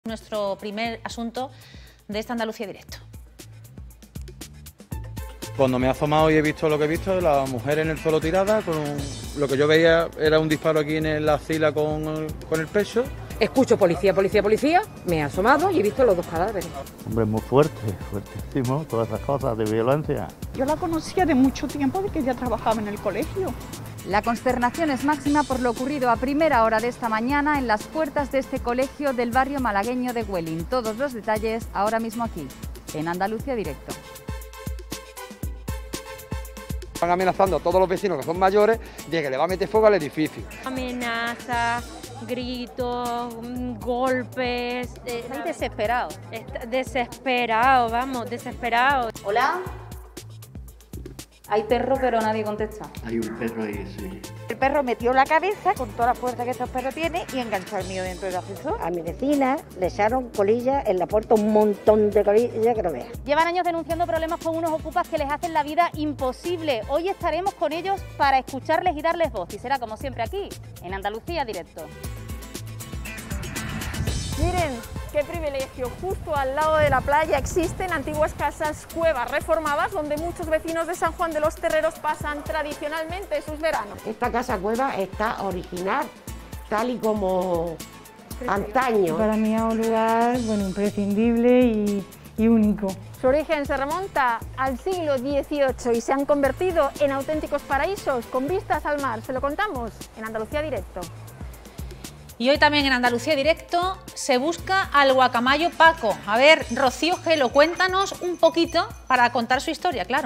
Nuestro primer asunto de esta Andalucía Directo. Cuando me he asomado y he visto lo que he visto, la mujer en el suelo tirada, lo que yo veía era un disparo aquí en la axila con el pecho. Escucho policía, policía, policía, me he asomado y he visto los dos cadáveres. Hombre, muy fuerte, fuertísimo, todas esas cosas de violencia. Yo la conocía de mucho tiempo, de que ella trabajaba en el colegio. La consternación es máxima por lo ocurrido a primera hora de esta mañana en las puertas de este colegio del barrio malagueño de Huelin. Todos los detalles ahora mismo aquí, en Andalucía Directo. Están amenazando a todos los vecinos que son mayores de que le va a meter fuego al edificio. Amenazas, gritos, golpes. Están desesperados. Desesperados, vamos, desesperados. Hola. Hay perro, pero nadie contesta. Hay un perro ahí, sí. El perro metió la cabeza con toda la fuerza que estos perros tienen y enganchó al mío dentro del ascensor. A mi vecina le echaron colillas en la puerta, un montón de colillas que no veas. Llevan años denunciando problemas con unos ocupas que les hacen la vida imposible. Hoy estaremos con ellos para escucharles y darles voz. Y será como siempre aquí, en Andalucía Directo. Miren, qué privilegio. Justo al lado de la playa existen antiguas casas cuevas reformadas donde muchos vecinos de San Juan de los Terreros pasan tradicionalmente sus veranos. Esta casa cueva está original, tal y como antaño. Para mí es un lugar imprescindible y único. Su origen se remonta al siglo XVIII y se han convertido en auténticos paraísos con vistas al mar. Se lo contamos en Andalucía Directo. Y hoy también en Andalucía Directo se busca al guacamayo Paco. A ver, Rocío Gelo, cuéntanos un poquito para contar su historia, claro.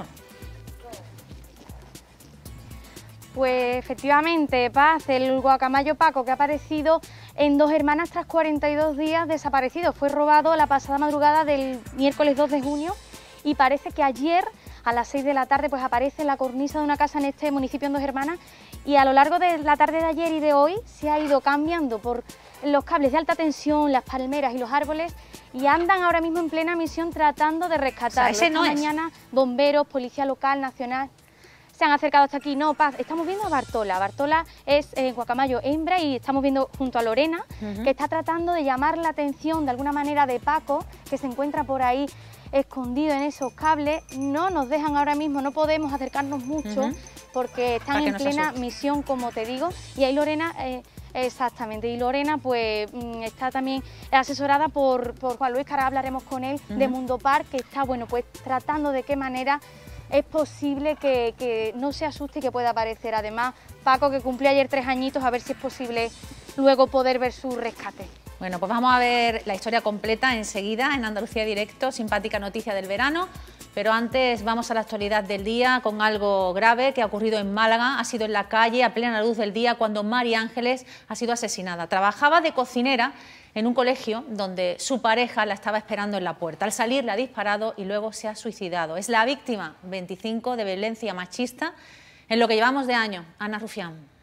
Pues efectivamente, Paz, el guacamayo Paco, que ha aparecido en Dos Hermanas tras 42 días desaparecido. Fue robado la pasada madrugada del miércoles 2 de junio y parece que ayer a las 6 de la tarde pues aparece en la cornisa de una casa en este municipio en Dos Hermanas, y a lo largo de la tarde de ayer y de hoy se ha ido cambiando por los cables de alta tensión, las palmeras y los árboles, y andan ahora mismo en plena misión tratando de rescatarlo. O sea, ese no es. Mañana bomberos, policía local, nacional se han acercado hasta aquí. No, Paz, estamos viendo a Bartola. Bartola es guacamayo hembra y estamos viendo junto a Lorena, que está tratando de llamar la atención de alguna manera de Paco, que se encuentra por ahí escondido en esos cables. No nos dejan ahora mismo, no podemos acercarnos mucho porque están en plena misión, como te digo, y ahí Lorena, exactamente, y Lorena pues está también asesorada por Juan Luis, que ahora hablaremos con él, de Mundo Park, que está, bueno, pues tratando de qué manera es posible que no se asuste y que pueda aparecer. Además, Paco, que cumplió ayer 3 añitos, a ver si es posible luego poder ver su rescate. Bueno, pues vamos a ver la historia completa enseguida en Andalucía Directo, simpática noticia del verano. Pero antes vamos a la actualidad del día con algo grave que ha ocurrido en Málaga. Ha sido en la calle a plena luz del día cuando María Ángeles ha sido asesinada. Trabajaba de cocinera en un colegio donde su pareja la estaba esperando en la puerta. Al salir le ha disparado y luego se ha suicidado. Es la víctima 25 de violencia machista en lo que llevamos de año. Ana Rufián.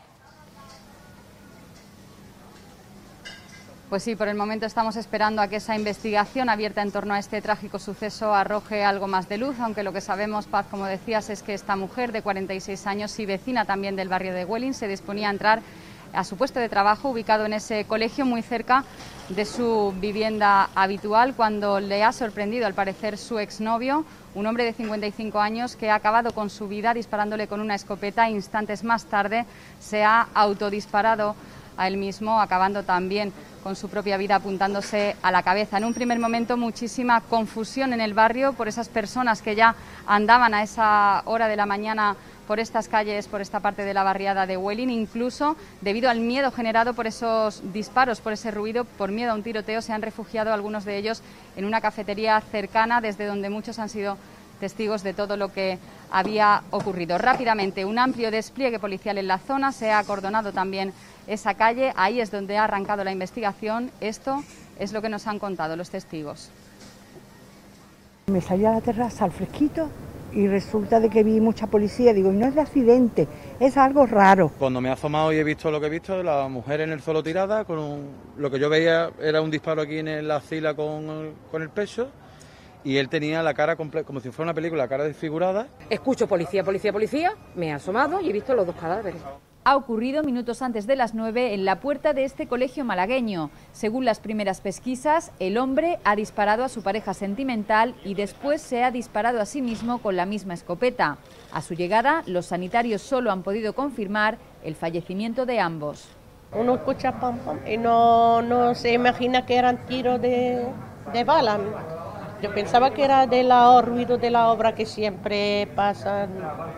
Pues sí, por el momento estamos esperando a que esa investigación abierta en torno a este trágico suceso arroje algo más de luz, aunque lo que sabemos, Paz, como decías, es que esta mujer de 46 años y vecina también del barrio de Huelin se disponía a entrar a su puesto de trabajo ubicado en ese colegio muy cerca de su vivienda habitual cuando le ha sorprendido al parecer su exnovio, un hombre de 55 años que ha acabado con su vida disparándole con una escopeta. Instantes más tarde se ha autodisparado a él mismo, acabando también con su propia vida apuntándose a la cabeza. En un primer momento muchísima confusión en el barrio por esas personas que ya andaban a esa hora de la mañana por estas calles, por esta parte de la barriada de Huelin, incluso debido al miedo generado por esos disparos, por ese ruido, por miedo a un tiroteo, se han refugiado algunos de ellos en una cafetería cercana, desde donde muchos han sido testigos de todo lo que había ocurrido. Rápidamente, un amplio despliegue policial en la zona, se ha acordonado también esa calle, ahí es donde ha arrancado la investigación. Esto es lo que nos han contado los testigos. Me salí a la terraza al fresquito y resulta de que vi mucha policía. Digo, no es de accidente, es algo raro. Cuando me he asomado y he visto lo que he visto, la mujer en el suelo tirada, lo que yo veía era un disparo aquí en la axila con el pecho. Y él tenía la cara como si fuera una película, la cara desfigurada. Escucho policía, policía, policía, me he asomado y he visto los dos cadáveres. ha ocurrido minutos antes de las 9 en la puerta de este colegio malagueño. Según las primeras pesquisas, el hombre ha disparado a su pareja sentimental y después se ha disparado a sí mismo con la misma escopeta. A su llegada, los sanitarios solo han podido confirmar el fallecimiento de ambos. Uno escucha pam pam y no se imagina que eran tiros de bala. Yo pensaba que era de los ruidos de la obra que siempre pasan.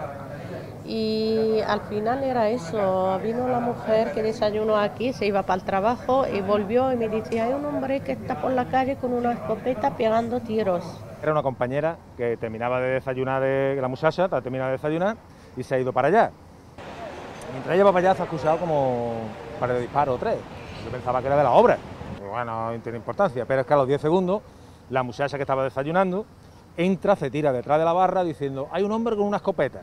Y al final era eso, vino la mujer que desayunó aquí, se iba para el trabajo y volvió y me dice, hay un hombre que está por la calle con una escopeta pegando tiros. Era una compañera que terminaba de desayunar, la muchacha termina de desayunar y se ha ido para allá. Mientras ella va para allá se ha escuchado como un par de disparos o 3. Yo pensaba que era de la obra, bueno, no tiene importancia, pero es que a los 10 segundos la muchacha que estaba desayunando entra, se tira detrás de la barra diciendo, hay un hombre con una escopeta.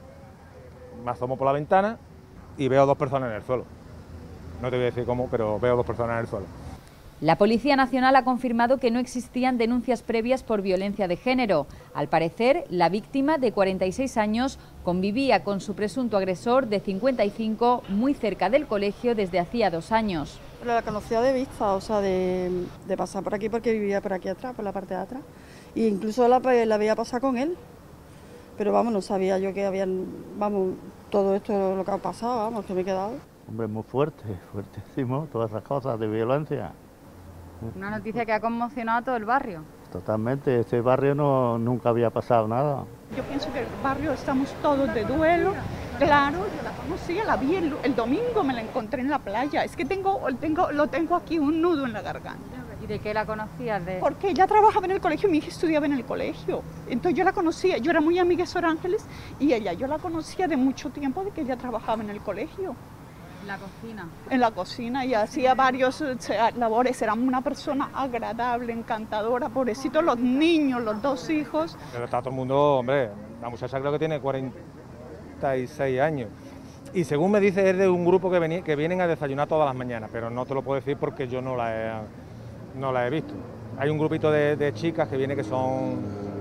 Me asomo por la ventana y veo 2 personas en el suelo. No te voy a decir cómo, pero veo 2 personas en el suelo. La Policía Nacional ha confirmado que no existían denuncias previas por violencia de género. Al parecer, la víctima, de 46 años, convivía con su presunto agresor, de 55, muy cerca del colegio desde hacía 2 años. La conocía de vista, o sea, de pasar por aquí porque vivía por aquí atrás, por la parte de atrás. E incluso la veía pasar con él. Pero vamos, no sabía yo que habían, vamos, todo esto lo que ha pasado, vamos, que me he quedado. Hombre, muy fuerte, fuertísimo, todas esas cosas de violencia. Una noticia que ha conmocionado a todo el barrio. Totalmente, este barrio nunca había pasado nada. Yo pienso que el barrio estamos todos de duelo. Claro, yo la conocía, la vi el domingo, me la encontré en la playa. Es que lo tengo aquí un nudo en la garganta. ¿Y de qué la conocías? Porque ella trabajaba en el colegio, mi hija estudiaba en el colegio. Entonces yo la conocía, yo era muy amiga de Sor Ángeles y yo la conocía de mucho tiempo de que ella trabajaba en el colegio. ¿En la cocina? En la cocina y hacía varios labores, era una persona agradable, encantadora, pobrecito los niños, los 2 hijos. Pero está todo el mundo, hombre, la muchacha creo que tiene 46 años. Y según me dice es de un grupo que vienen a desayunar todas las mañanas, pero no te lo puedo decir porque yo no la he visto. Hay un grupito de chicas que viene que son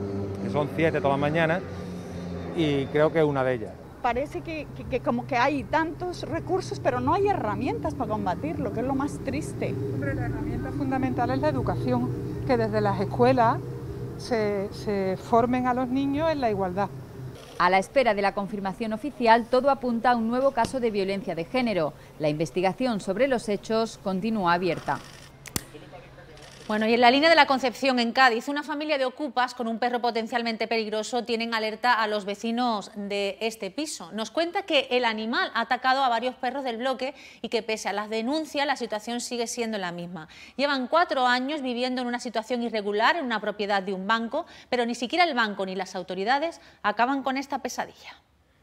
7 todas las mañanas y creo que es una de ellas. Parece que como que hay tantos recursos, pero no hay herramientas para combatirlo, que es lo más triste. Hombre, la herramienta fundamental es la educación, que desde las escuelas se formen a los niños en la igualdad. A la espera de la confirmación oficial, todo apunta a un nuevo caso de violencia de género. La investigación sobre los hechos continúa abierta. Bueno, y en la línea de la Concepción, en Cádiz, una familia de ocupas con un perro potencialmente peligroso tienen alerta a los vecinos de este piso. Nos cuenta que el animal ha atacado a varios perros del bloque y que pese a las denuncias la situación sigue siendo la misma. Llevan 4 años viviendo en una situación irregular en una propiedad de un banco, pero ni siquiera el banco ni las autoridades acaban con esta pesadilla.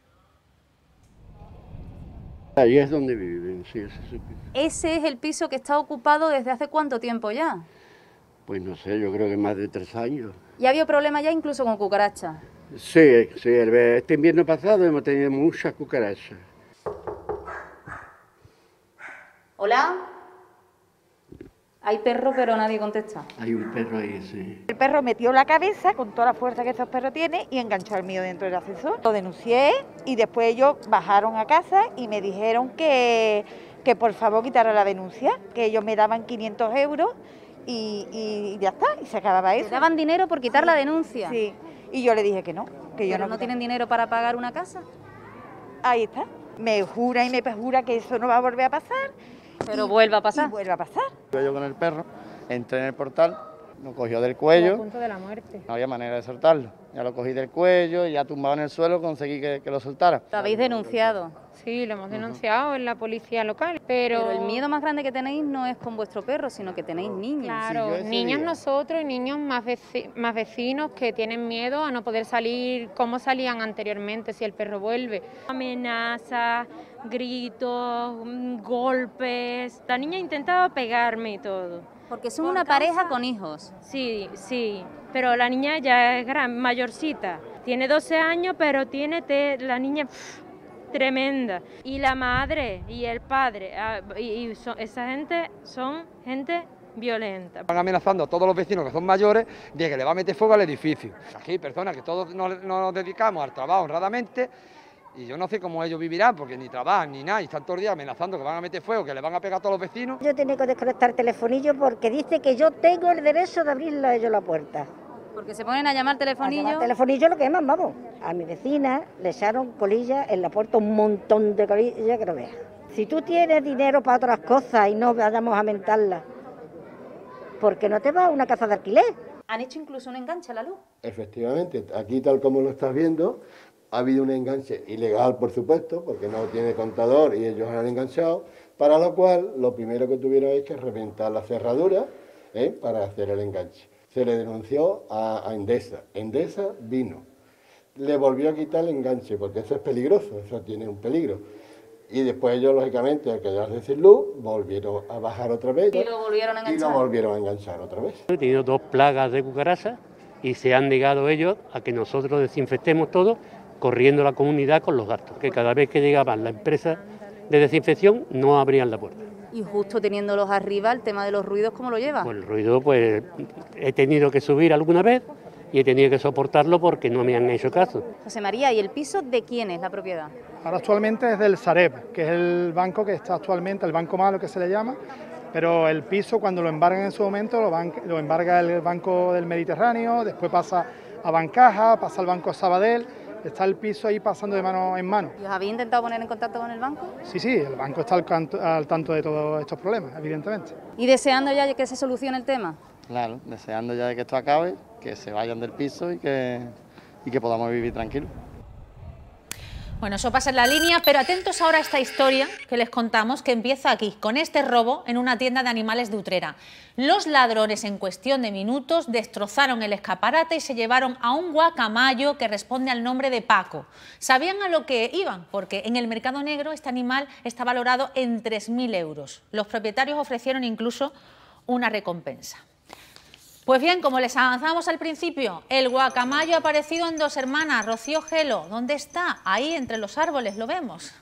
Ahí es donde viven, sí, ese es su piso. ¿Ese es el piso que está ocupado desde hace cuánto tiempo ya? Pues no sé, yo creo que más de 3 años. ¿Y ha habido problemas ya incluso con cucarachas? Sí, este invierno pasado hemos tenido muchas cucarachas. ¿Hola? Hay perro, pero nadie contesta. Hay un perro ahí, sí. El perro metió la cabeza con toda la fuerza que esos perros tienen y enganchó al mío dentro del ascensor. Lo denuncié y después ellos bajaron a casa y me dijeron que por favor quitara la denuncia, que ellos me daban 500 euros y ya está, y se acababa eso. ¿Te daban dinero por quitar la denuncia? Sí, y yo le dije que no, que yo ¿Pero no tienen dinero para pagar una casa? Ahí está, me jura y me perjura que eso no va a volver a pasar. Pero vuelve a pasar. Y vuelve a pasar. Yo con el perro entré en el portal, lo cogió del cuello. A punto de la muerte. No había manera de soltarlo. Ya lo cogí del cuello y ya tumbado en el suelo conseguí que lo soltara. ¿Lo habéis denunciado? Sí, lo hemos denunciado en la policía local, pero el miedo más grande que tenéis no es con vuestro perro, sino que tenéis niños. Claro, niños nosotros y niños más vecinos que tienen miedo a no poder salir como salían anteriormente si el perro vuelve. Amenazas, gritos, golpes. La niña intentaba pegarme y todo. Porque son una pareja con hijos. Sí, pero la niña ya es mayorcita. Tiene 12 años, pero tiene la niña tremenda. Y la madre y el padre, esa gente son gente violenta. Van amenazando a todos los vecinos que son mayores de que le va a meter fuego al edificio. Aquí personas que todos nos dedicamos al trabajo honradamente Y yo no sé cómo ellos vivirán, porque ni trabajan ni nada, y están todo el día amenazando que van a meter fuego, que le van a pegar a todos los vecinos. Yo tenía que desconectar el telefonillo porque dice que yo tengo el derecho de abrirle a ellos la puerta. Porque se ponen a llamar telefonillo. A llamar telefonillo lo queman, vamos. A mi vecina le echaron colillas en la puerta, un montón de colillas que no veas. Si tú tienes dinero para otras cosas y no vayamos a mentarlas, ¿por qué no te vas a una casa de alquiler? Han hecho incluso un enganche a la luz. Efectivamente, aquí tal como lo estás viendo, ha habido un enganche ilegal, por supuesto, porque no tiene contador y ellos han enganchado, para lo cual lo primero que tuvieron es que reventar la cerradura para hacer el enganche. Se le denunció a Endesa. Endesa vino. Le volvió a quitar el enganche, porque eso es peligroso, eso tiene un peligro. Y después ellos, lógicamente, al quedarse sin luz, volvieron a bajar otra vez. Y lo volvieron a enganchar. Y lo volvieron a enganchar otra vez. He tenido 2 plagas de cucarachas y se han negado ellos a que nosotros desinfectemos todo, corriendo la comunidad con los gastos, que cada vez que llegaban la empresa de desinfección no abrían la puerta. Y justo teniéndolos arriba, el tema de los ruidos, ¿cómo lo lleva? Pues el ruido, pues he tenido que subir alguna vez y he tenido que soportarlo porque no me han hecho caso. José María, ¿y el piso de quién es la propiedad? Ahora actualmente es del Sareb, que es el banco que está actualmente, el banco malo que se le llama, pero el piso cuando lo embargan en su momento lo embarga el Banco del Mediterráneo, después pasa a Bancaja, pasa al Banco Sabadell. Está el piso ahí pasando de mano en mano. ¿Y os habéis intentado poner en contacto con el banco? Sí, el banco está al tanto de todos estos problemas, evidentemente. ¿Y deseando ya que se solucione el tema? Claro, deseando ya que esto acabe, que se vayan del piso y que podamos vivir tranquilos. Bueno, eso pasa en la línea, pero atentos ahora a esta historia que les contamos, que empieza aquí, con este robo en una tienda de animales de Utrera. Los ladrones en cuestión de minutos destrozaron el escaparate y se llevaron a un guacamayo que responde al nombre de Paco. Sabían a lo que iban, porque en el mercado negro este animal está valorado en 3.000 euros. Los propietarios ofrecieron incluso una recompensa. Pues bien, como les avanzamos al principio, el guacamayo ha aparecido en Dos Hermanas. Rocío Gelo, ¿dónde está? Ahí, entre los árboles, lo vemos.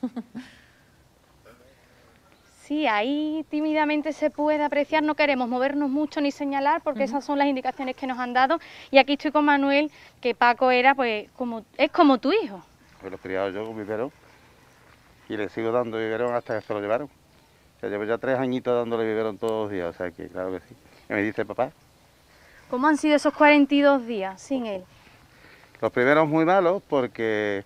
Sí, ahí tímidamente se puede apreciar, no queremos movernos mucho ni señalar porque esas son las indicaciones que nos han dado. Y aquí estoy con Manuel, que Paco era, pues, es como tu hijo. Pues lo he criado yo con biberón y le sigo dando biberón hasta que se lo llevaron. O sea, llevo ya 3 añitos dándole biberón todos los días, o sea que claro que sí. Y me dice papá. ¿Cómo han sido esos 42 días sin él? Los primeros muy malos porque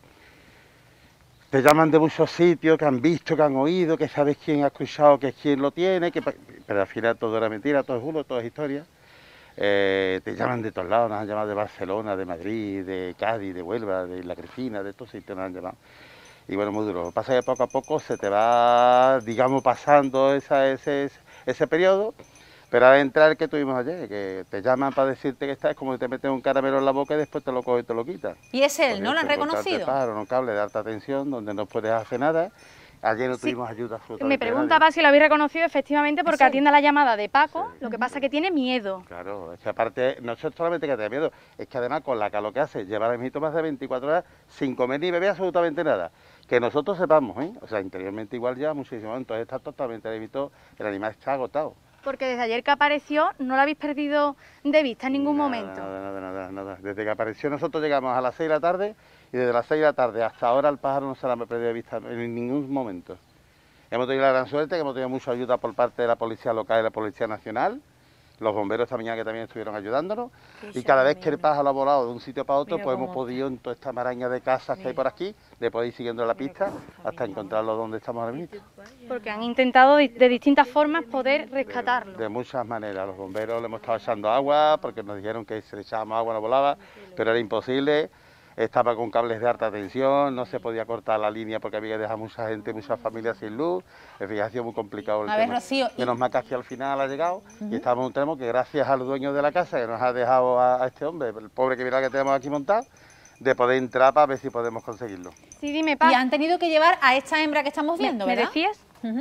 te llaman de muchos sitios, que han visto, que han oído, que sabes quién ha escuchado, que quién lo tiene, pero al final todo era mentira, todo es humo, todo es historia. Te llaman de todos lados, nos han llamado de Barcelona, de Madrid, de Cádiz, de Huelva, de La Cristina, de todos sitios nos han llamado. Y bueno, muy duro. Lo que pasa es que poco a poco se te va, digamos, pasando ese periodo. Pero al entrar que tuvimos ayer, que te llaman para decirte que estás, como que te meten un caramelo en la boca y después te lo coges y te lo quitas. ¿Y es él? ¿No lo han reconocido? Claro, un cable de alta tensión donde no puedes hacer nada. Ayer no tuvimos ayuda absolutamente. Me preguntaba si lo habéis reconocido efectivamente porque atiende a la llamada de Paco, lo que pasa es que tiene miedo. Claro, es que aparte, no es solamente que tenga miedo, es que además con la calor que hace, llevar al mismo más de 24 horas sin comer ni beber absolutamente nada. Que nosotros sepamos, o sea, interiormente igual ya muchísimo, entonces está totalmente limitado, el animal está agotado. Porque desde ayer que apareció no lo habéis perdido de vista en ningún momento. Nada. Desde que apareció nosotros llegamos a las 6 de la tarde y desde las 6 de la tarde hasta ahora el pájaro no se lo ha perdido de vista en ningún momento. Hemos tenido la gran suerte que hemos tenido mucha ayuda por parte de la Policía Local y la Policía Nacional, los bomberos esta mañana que también estuvieron ayudándonos, y cada vez que el pájaro ha volado de un sitio para otro, pues hemos podido en toda esta maraña de casas que hay por aquí, de poder ir siguiendo la pista hasta encontrarlo donde estamos ahora mismo. Porque han intentado de distintas formas poder rescatarlo. De muchas maneras, los bomberos le hemos estado echando agua, porque nos dijeron que si le echábamos agua no volaba, pero era imposible. Estaba con cables de alta tensión, no se podía cortar la línea porque había que dejar mucha gente, muchas familias sin luz. En fin, ha sido muy complicado el tema. Rocío, menos mal que aquí al final ha llegado y estamos en un tramo que gracias al dueño de la casa que nos ha dejado a este hombre, el pobre que mira que tenemos aquí montado, de poder entrar para ver si podemos conseguirlo. Sí, dime, Paz. Y han tenido que llevar a esta hembra que estamos viendo, ¿verdad? ¿Me decías?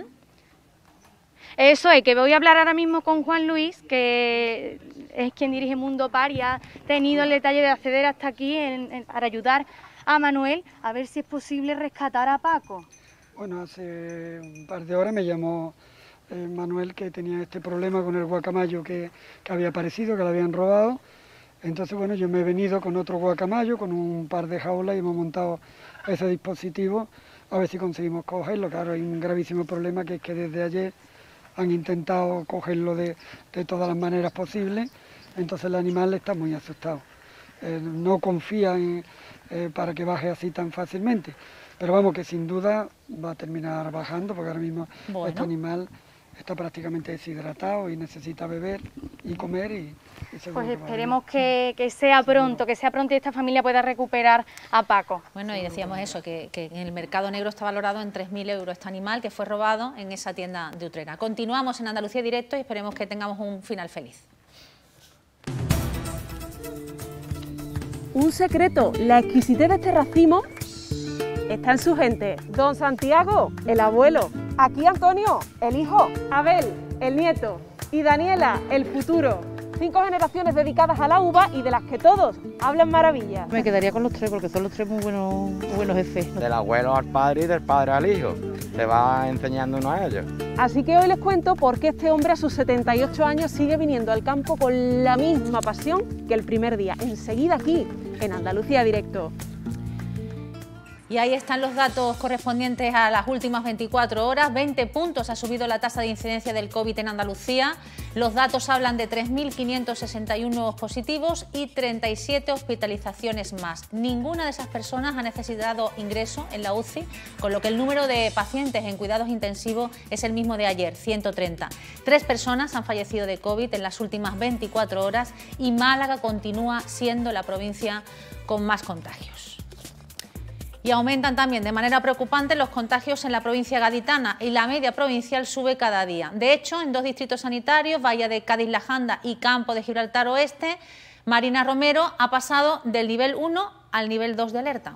Eso es, que voy a hablar ahora mismo con Juan Luis, que es quien dirige Mundo Par y ha tenido el detalle de acceder hasta aquí para ayudar a Manuel a ver si es posible rescatar a Paco. Bueno, hace un par de horas me llamó Manuel que tenía este problema con el guacamayo que había aparecido, que lo habían robado. Entonces, bueno, yo me he venido con otro guacamayo, con un par de jaulas y hemos montado ese dispositivo, a ver si conseguimos cogerlo. Claro, hay un gravísimo problema, que es que desde ayer han intentado cogerlo de todas las maneras posibles, entonces el animal está muy asustado. No confía para que baje así tan fácilmente, pero vamos, que sin duda va a terminar bajando, porque ahora mismo este animal está prácticamente deshidratado y necesita beber y comer y pues esperemos que sea pronto, y esta familia pueda recuperar a Paco. Bueno, y decíamos eso, que en el mercado negro está valorado en 3.000 euros este animal que fue robado en esa tienda de Utrera. Continuamos en Andalucía Directo y esperemos que tengamos un final feliz. Un secreto, la exquisitez de este racimo está en su gente. Don Santiago, el abuelo. Aquí Antonio, el hijo. Abel, el nieto. Y Daniela, el futuro. 5 generaciones dedicadas a la uva y de las que todos hablan maravillas. Me quedaría con los 3 porque son los 3 muy buenos jefes. Del abuelo al padre y del padre al hijo. Se va enseñando uno a ellos. Así que hoy les cuento por qué este hombre a sus 78 años sigue viniendo al campo con la misma pasión que el primer día. Enseguida aquí, en Andalucía Directo. Y ahí están los datos correspondientes a las últimas 24 horas. 20 puntos ha subido la tasa de incidencia del COVID en Andalucía. Los datos hablan de 3.561 nuevos positivos y 37 hospitalizaciones más. Ninguna de esas personas ha necesitado ingreso en la UCI, con lo que el número de pacientes en cuidados intensivos es el mismo de ayer, 130. 3 personas han fallecido de COVID en las últimas 24 horas y Málaga continúa siendo la provincia con más contagios. Y aumentan también de manera preocupante los contagios en la provincia gaditana y la media provincial sube cada día. De hecho, en 2 distritos sanitarios, Bahía de Cádiz-La Janda y Campo de Gibraltar Oeste, Marina Romero ha pasado del nivel 1 al nivel 2 de alerta.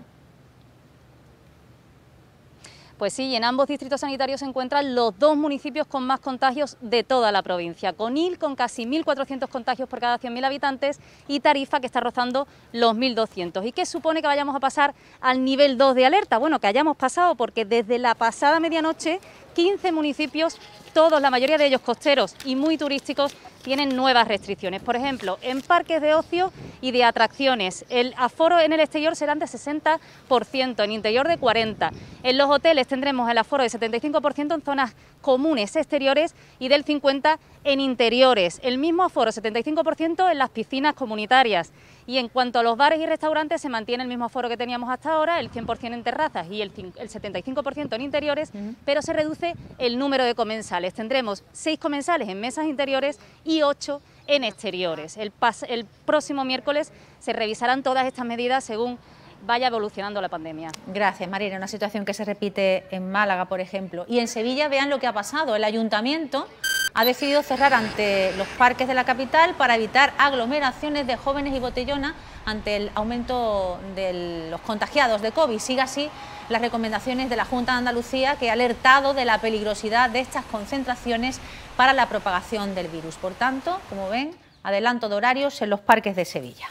Pues sí, y en ambos distritos sanitarios se encuentran los 2 municipios con más contagios de toda la provincia. Conil, con casi 1.400 contagios por cada 100.000 habitantes, y Tarifa, que está rozando los 1.200. ¿Y qué supone que vayamos a pasar al nivel 2 de alerta? Bueno, que hayamos pasado, porque desde la pasada medianoche 15 municipios, todos, la mayoría de ellos costeros y muy turísticos, tienen nuevas restricciones. Por ejemplo, en parques de ocio y de atracciones, el aforo en el exterior serán de 60%, en interior de 40%. En los hoteles tendremos el aforo de 75% en zonas comunes exteriores y del 50% en interiores. El mismo aforo, 75% en las piscinas comunitarias. Y en cuanto a los bares y restaurantes, se mantiene el mismo aforo que teníamos hasta ahora, el 100% en terrazas y el 75% en interiores, pero se reduce el número de comensales. Tendremos 6 comensales en mesas interiores y 8 en exteriores. El próximo miércoles se revisarán todas estas medidas según vaya evolucionando la pandemia. Gracias, Marina. Una situación que se repite en Málaga, por ejemplo. Y en Sevilla, vean lo que ha pasado. El ayuntamiento ha decidido cerrar ante los parques de la capital para evitar aglomeraciones de jóvenes y botellonas ante el aumento de los contagiados de COVID. Sigue así las recomendaciones de la Junta de Andalucía, que ha alertado de la peligrosidad de estas concentraciones para la propagación del virus. Por tanto, como ven, adelanto de horarios en los parques de Sevilla.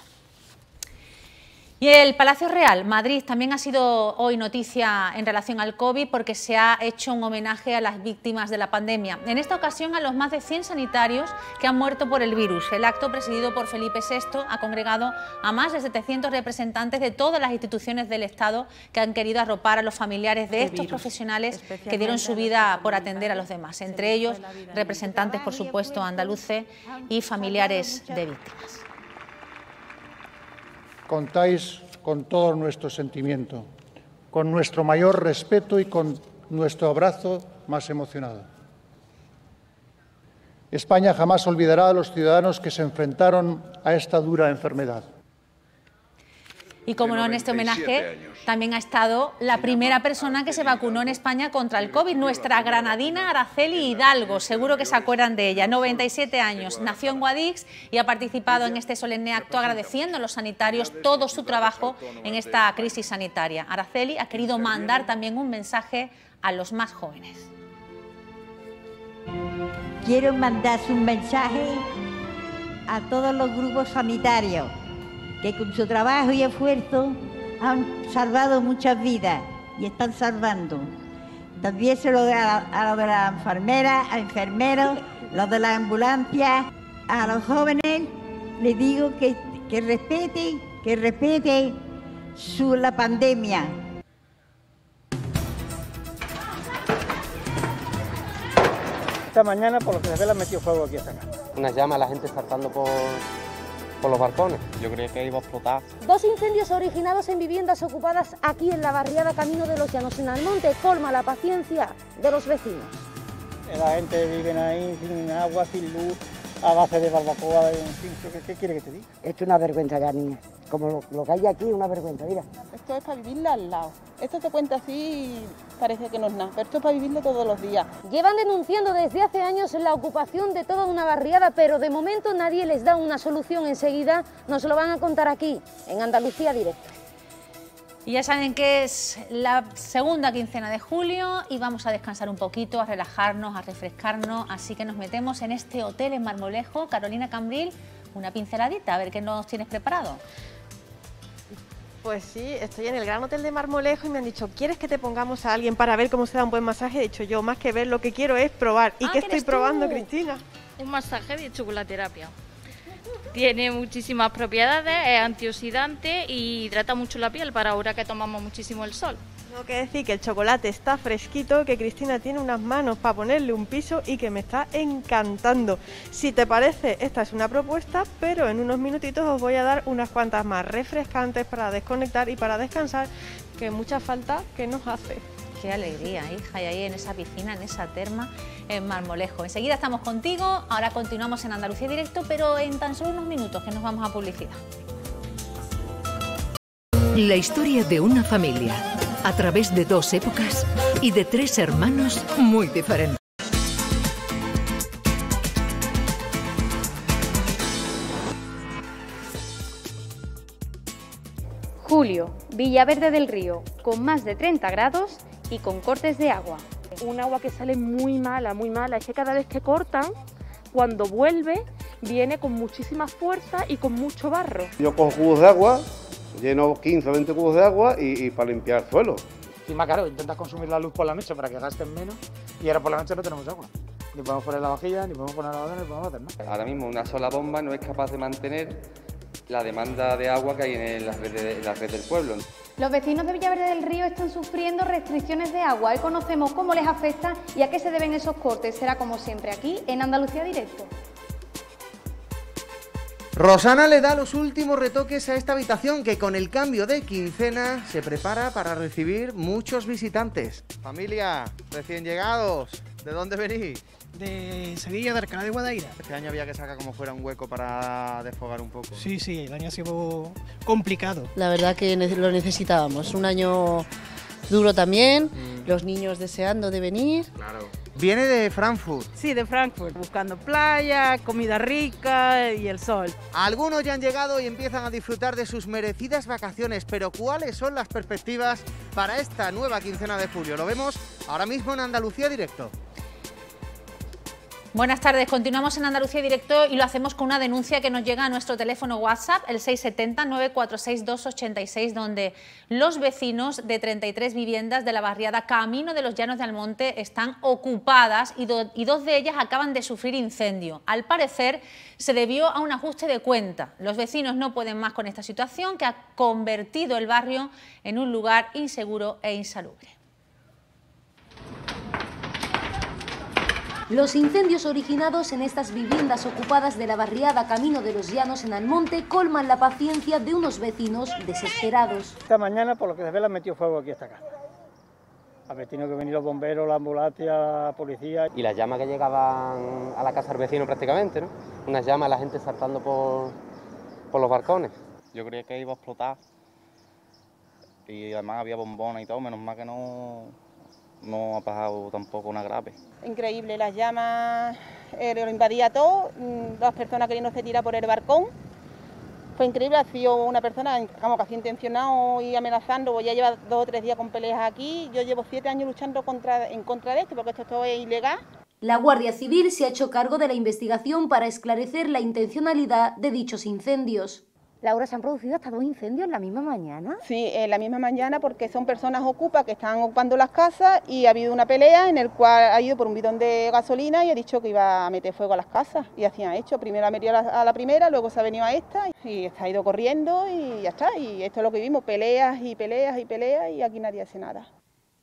Y el Palacio Real, Madrid, también ha sido hoy noticia en relación al COVID porque se ha hecho un homenaje a las víctimas de la pandemia. En esta ocasión a los más de 100 sanitarios que han muerto por el virus. El acto, presidido por Felipe VI, ha congregado a más de 700 representantes de todas las instituciones del Estado que han querido arropar a los familiares de estos profesionales que dieron su vida por atender a los demás. Entre ellos, representantes, por supuesto, andaluces y familiares de víctimas. Contáis con todo nuestro sentimiento, con nuestro mayor respeto y con nuestro abrazo más emocionado. España jamás olvidará a los ciudadanos que se enfrentaron a esta dura enfermedad. Y como no, en este homenaje también ha estado la primera persona que se vacunó en España contra el COVID, nuestra granadina Araceli Hidalgo. Seguro que se acuerdan de ella. 97 años, nació en Guadix y ha participado en este solemne acto agradeciendo a los sanitarios todo su trabajo en esta crisis sanitaria. Araceli ha querido mandar también un mensaje a los más jóvenes. Quiero mandar un mensaje a todos los grupos sanitarios que con su trabajo y esfuerzo han salvado muchas vidas y están salvando. También se lo doy a los de las enfermeras, a enfermeros, los de las ambulancias, a los jóvenes les digo que respeten la pandemia. Esta mañana, por lo que se ve, le han metido fuego aquí a esta casa. Unas llamas, la gente saltando por los balcones. Yo creía que iba a explotar. Dos incendios originados en viviendas ocupadas aquí en la barriada Camino de los Llanos en Almonte colma la paciencia de los vecinos. La gente vive ahí sin agua, sin luz, a base de barbacoa, en fin, ¿qué quiere que te diga? Esto es una vergüenza ya, niña. Como lo que hay aquí es una vergüenza, mira. Esto es para vivirla al lado. Esto se cuenta así y parece que no es nada, pero esto es para vivirlo todos los días. Llevan denunciando desde hace años la ocupación de toda una barriada, pero de momento nadie les da una solución. Enseguida nos lo van a contar aquí, en Andalucía Directo. Y ya saben que es la segunda quincena de julio y vamos a descansar un poquito, a relajarnos, a refrescarnos, así que nos metemos en este hotel en Marmolejo. Carolina Cambril, una pinceladita, a ver qué nos tienes preparado. Pues sí, estoy en el Gran Hotel de Marmolejo y me han dicho, ¿quieres que te pongamos a alguien para ver cómo se da un buen masaje? He dicho yo, más que ver, lo que quiero es probar. ¿Y qué estoy probando, Cristina? Un masaje de chocolaterapia. Tiene muchísimas propiedades, es antioxidante y hidrata mucho la piel para ahora que tomamos muchísimo el sol. Tengo que decir que el chocolate está fresquito, que Cristina tiene unas manos para ponerle un piso y que me está encantando. Si te parece, esta es una propuesta, pero en unos minutitos os voy a dar unas cuantas más refrescantes para desconectar y para descansar, que mucha falta que nos hace. Qué alegría, hija, y ahí en esa piscina, en esa terma, en Marmolejo. Enseguida estamos contigo, ahora continuamos en Andalucía Directo, pero en tan solo unos minutos que nos vamos a publicidad. La historia de una familia, a través de dos épocas y de tres hermanos muy diferentes. Julio, Villaverde del Río, con más de 30 grados y con cortes de agua. Un agua que sale muy mala, es que cada vez que cortan, cuando vuelve, viene con muchísima fuerza y con mucho barro. Yo cojo cubos de agua, lleno 15 o 20 cubos de agua y para limpiar el suelo. Encima, claro, intentas consumir la luz por la noche para que gasten menos y ahora por la noche no tenemos agua. Ni podemos poner la vajilla, ni podemos poner la lavadora, ni podemos hacer nada. Ahora mismo una sola bomba no es capaz de mantener la demanda de agua que hay en la red del pueblo. Los vecinos de Villaverde del Río están sufriendo restricciones de agua. Hoy conocemos cómo les afecta y a qué se deben esos cortes. Será como siempre aquí en Andalucía Directo. Rosana le da los últimos retoques a esta habitación que con el cambio de quincena se prepara para recibir muchos visitantes. Familia, recién llegados, ¿de dónde venís? De Sevilla, de Alcalá de Guadaira. Este año había que sacar como fuera un hueco para desfogar un poco. Sí, el año ha sido complicado. La verdad que lo necesitábamos, un año duro también, los niños deseando de venir. Claro. Viene de Frankfurt. Sí, de Frankfurt, buscando playa, comida rica y el sol. Algunos ya han llegado y empiezan a disfrutar de sus merecidas vacaciones, pero ¿cuáles son las perspectivas para esta nueva quincena de julio? Lo vemos ahora mismo en Andalucía Directo. Buenas tardes, continuamos en Andalucía Directo y lo hacemos con una denuncia que nos llega a nuestro teléfono WhatsApp, el 670-946-286, donde los vecinos de 33 viviendas de la barriada Camino de los Llanos de Almonte están ocupadas y dos de ellas acaban de sufrir incendio. Al parecer se debió a un ajuste de cuenta. Los vecinos no pueden más con esta situación que ha convertido el barrio en un lugar inseguro e insalubre. Los incendios originados en estas viviendas ocupadas de la barriada Camino de los Llanos en Almonte colman la paciencia de unos vecinos desesperados. Esta mañana, por lo que se ve, le han metido fuego aquí a esta casa. Han tenido que venir los bomberos, la ambulancia, la policía. Y las llamas que llegaban a la casa del vecino prácticamente, ¿no? Unas llamas, la gente saltando por los balcones. Yo creía que iba a explotar y además había bombonas y todo, menos mal que no ha pasado tampoco una grave. Increíble, las llamas lo invadía todo, dos personas queriéndose tirar por el balcón. Fue increíble, ha sido una persona casi intencionado y amenazando, ya lleva 2 o 3 días con peleas aquí. Yo llevo 7 años luchando en contra de esto, porque esto es ilegal. La Guardia Civil se ha hecho cargo de la investigación para esclarecer la intencionalidad de dichos incendios. Laura, ¿se han producido hasta 2 incendios en la misma mañana? Sí, en la misma mañana, porque son personas ocupas que están ocupando las casas y ha habido una pelea en el cual ha ido por un bidón de gasolina y ha dicho que iba a meter fuego a las casas. Y así ha hecho, primero ha metido a la primera, luego se ha venido a esta y ha ido corriendo y ya está. Y esto es lo que vimos, peleas y peleas y peleas y aquí nadie hace nada.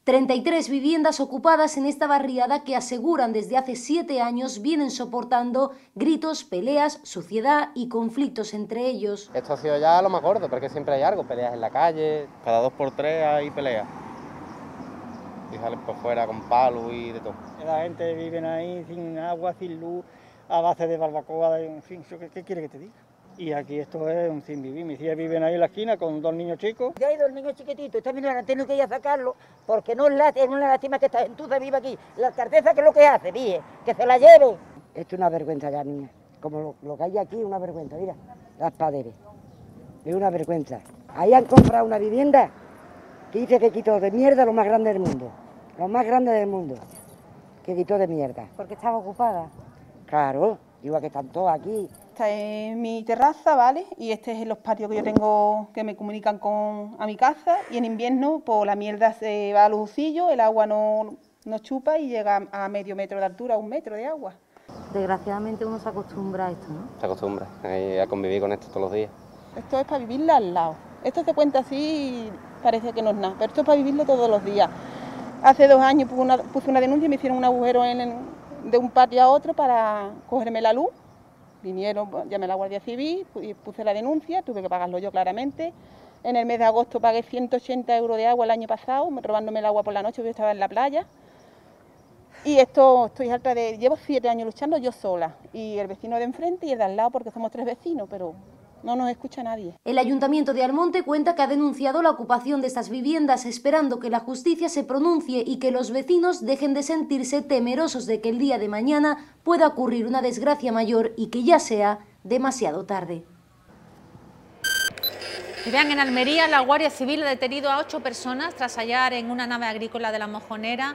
33 viviendas ocupadas en esta barriada que aseguran desde hace 7 años vienen soportando gritos, peleas, suciedad y conflictos entre ellos. Esto ha sido ya lo más gordo, porque siempre hay algo, peleas en la calle. Cada 2 por 3 hay peleas. Y salen por fuera con palos y de todo. La gente vive ahí sin agua, sin luz, a base de barbacoa, en fin, ¿qué quiere que te diga? Y aquí esto es un sin vivir. Mis hijas viven ahí en la esquina con 2 niños chicos. Ya hay 2 niños chiquititos, esta mañana han tenido que ir a sacarlo porque no es una lástima que esta gentuza viva aquí. La alcaldesa, ¿qué es lo que hace? Dije, que se la lleve. Esto es una vergüenza ya, niña. Como lo que hay aquí es una vergüenza, mira, las paredes. Es una vergüenza. Ahí han comprado una vivienda que dice que quitó de mierda lo más grande del mundo. Lo más grande del mundo. Que quitó de mierda. Porque estaba ocupada. Claro, igual que están todos aquí. Esta es mi terraza, ¿vale? Y este es los patios que yo tengo que me comunican a mi casa. Y en invierno, pues la mierda se va a los usillos, el agua no chupa y llega a medio metro de altura, 1 metro de agua. Desgraciadamente uno se acostumbra a esto, ¿no? Se acostumbra a convivir con esto todos los días. Esto es para vivirlo al lado. Esto se cuenta así y parece que no es nada, pero esto es para vivirlo todos los días. Hace 2 años puse una denuncia y me hicieron un agujero de un patio a otro para cogerme la luz. Vinieron, llamé a la Guardia Civil y puse la denuncia, tuve que pagarlo yo claramente. En el mes de agosto pagué 180 euros de agua el año pasado, robándome el agua por la noche porque yo estaba en la playa. Y esto estoy harta de... Llevo 7 años luchando yo sola, y el vecino de enfrente y el de al lado, porque somos 3 vecinos, pero no nos escucha nadie. El Ayuntamiento de Almonte cuenta que ha denunciado la ocupación de estas viviendas esperando que la justicia se pronuncie y que los vecinos dejen de sentirse temerosos de que el día de mañana pueda ocurrir una desgracia mayor y que ya sea demasiado tarde. Y vean, en Almería la Guardia Civil ha detenido a 8 personas tras hallar en una nave agrícola de La Mojonera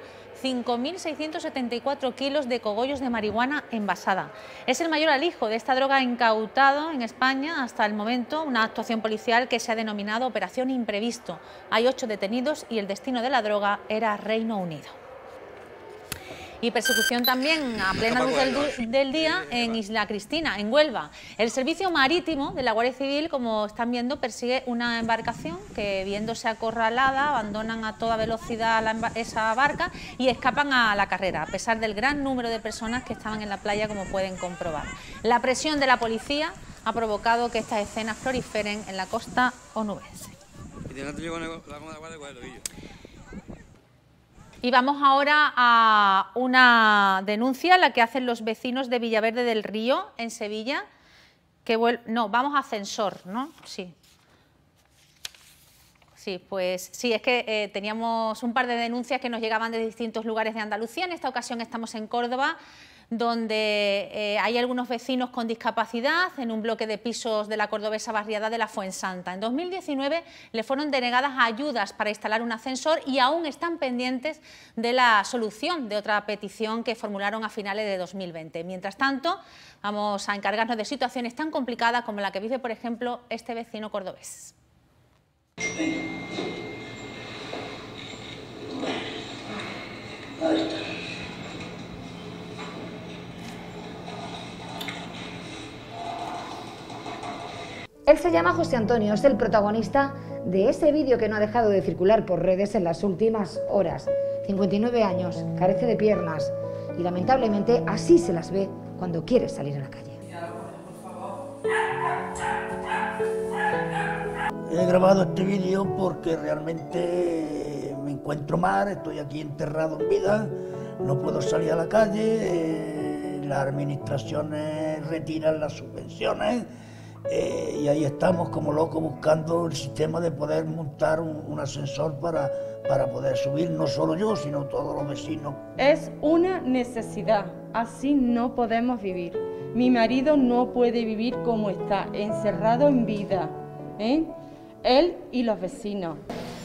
5.674 kilos de cogollos de marihuana envasada. Es el mayor alijo de esta droga incautado en España hasta el momento, una actuación policial que se ha denominado Operación Imprevisto. Hay 8 detenidos y el destino de la droga era Reino Unido. Y persecución también a plena luz del día en Isla Cristina, en Huelva. El servicio marítimo de la Guardia Civil, como están viendo, persigue una embarcación que, viéndose acorralada, abandonan a toda velocidad esa barca y escapan a la carrera, a pesar del gran número de personas que estaban en la playa, como pueden comprobar. La presión de la policía ha provocado que estas escenas proliferen en la costa onubense. Y vamos ahora a una denuncia, la que hacen los vecinos de Villaverde del Río, en Sevilla, que no, vamos a Ascensor, ¿no? Sí. Sí, pues sí, es que teníamos un par de denuncias que nos llegaban de distintos lugares de Andalucía. En esta ocasión estamos en Córdoba, donde hay algunos vecinos con discapacidad en un bloque de pisos de la cordobesa barriada de la Fuensanta. En 2019 le fueron denegadas ayudas para instalar un ascensor y aún están pendientes de la solución de otra petición que formularon a finales de 2020. Mientras tanto, vamos a encargarnos de situaciones tan complicadas como la que vive, por ejemplo, este vecino cordobés. Él se llama José Antonio, es el protagonista de ese vídeo que no ha dejado de circular por redes en las últimas horas. 59 años, carece de piernas y lamentablemente así se las ve cuando quiere salir a la calle. He grabado este vídeo porque realmente me encuentro mal, estoy aquí enterrado en vida, no puedo salir a la calle, las administraciones retiran las subvenciones. Y ahí estamos como locos buscando el sistema de poder montar un ascensor para poder subir, no solo yo, sino todos los vecinos. Es una necesidad, así no podemos vivir. Mi marido no puede vivir como está, encerrado en vida, él y los vecinos.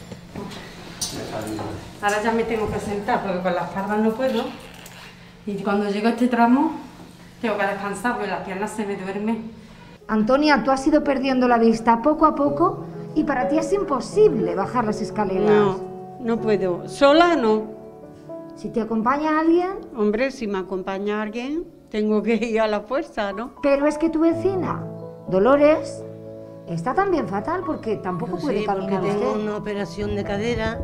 Ahora ya me tengo que sentar porque con las espalda no puedo. Y cuando llego a este tramo tengo que descansar porque las piernas se me duermen. Antonia, tú has ido perdiendo la vista poco a poco y para ti es imposible bajar las escaleras. No, no puedo. Sola no. ¿Si te acompaña alguien? Hombre, si me acompaña alguien, tengo que ir a la fuerza, ¿no? Pero es que tu vecina, Dolores, está también fatal porque tampoco puede caminar. Porque tengo una operación de cadera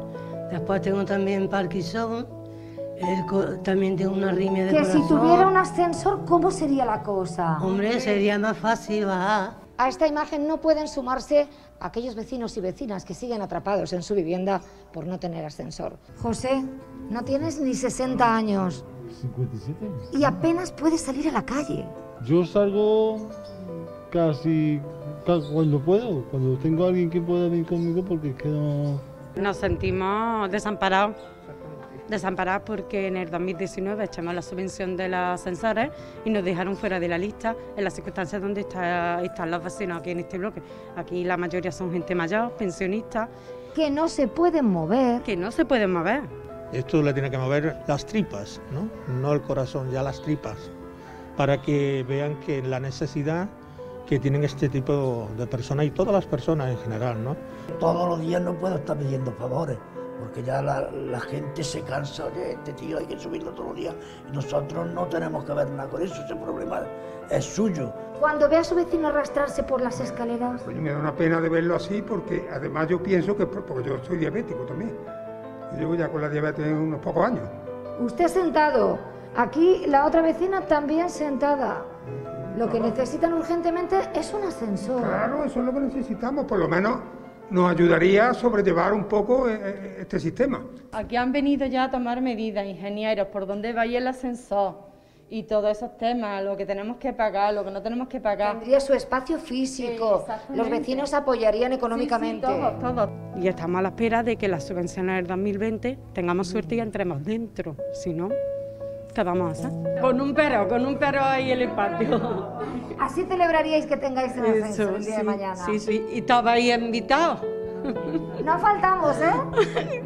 Después tengo también Parkinson, también tengo una arritmia de corazón. Que si tuviera un ascensor, ¿cómo sería la cosa? Hombre, sería más fácil bajar. A esta imagen no pueden sumarse aquellos vecinos y vecinas que siguen atrapados en su vivienda por no tener ascensor. José, no tienes ni 60 años. 57 años. Y apenas puedes salir a la calle. Yo salgo casi cuando puedo, cuando tengo a alguien que pueda venir conmigo, porque es que no... Nos sentimos desamparados porque en el 2019 echamos la subvención de los ascensores y nos dejaron fuera de la lista en las circunstancias donde están los vecinos aquí en este bloque. Aquí la mayoría son gente mayor, pensionistas. Que no se pueden mover. Que no se pueden mover. Esto le tiene que mover las tripas, ¿no? No el corazón, ya las tripas, para que vean que la necesidad que tienen este tipo de personas y todas las personas en general, ¿no? Todos los días no puedo estar pidiendo favores, porque ya la gente se cansa, oye, este tío hay que subirlo todos los días, y nosotros no tenemos que ver nada con eso, ese problema es suyo. Cuando ve a su vecino arrastrarse por las escaleras... Pues me da una pena de verlo así, porque además yo pienso que, porque yo soy diabético también, yo llevo ya con la diabetes unos pocos años. Usted sentado, aquí la otra vecina también sentada. Lo que necesitan urgentemente es un ascensor. Claro, eso es lo que necesitamos, por lo menos nos ayudaría a sobrellevar un poco este sistema. Aquí han venido ya a tomar medidas, ingenieros, por dónde va el ascensor y todos esos temas, lo que tenemos que pagar, lo que no tenemos que pagar. Tendría su espacio físico, los vecinos apoyarían económicamente. Sí, todos. Y estamos a la espera de que las subvenciones del 2020 tengamos suerte y entremos dentro, si no... ¿Qué vamos a hacer? Con un perro ahí en el patio. Así celebraríais que tengáis el ascensor el día de mañana. Sí, y estabais invitados. No faltamos, ¿eh?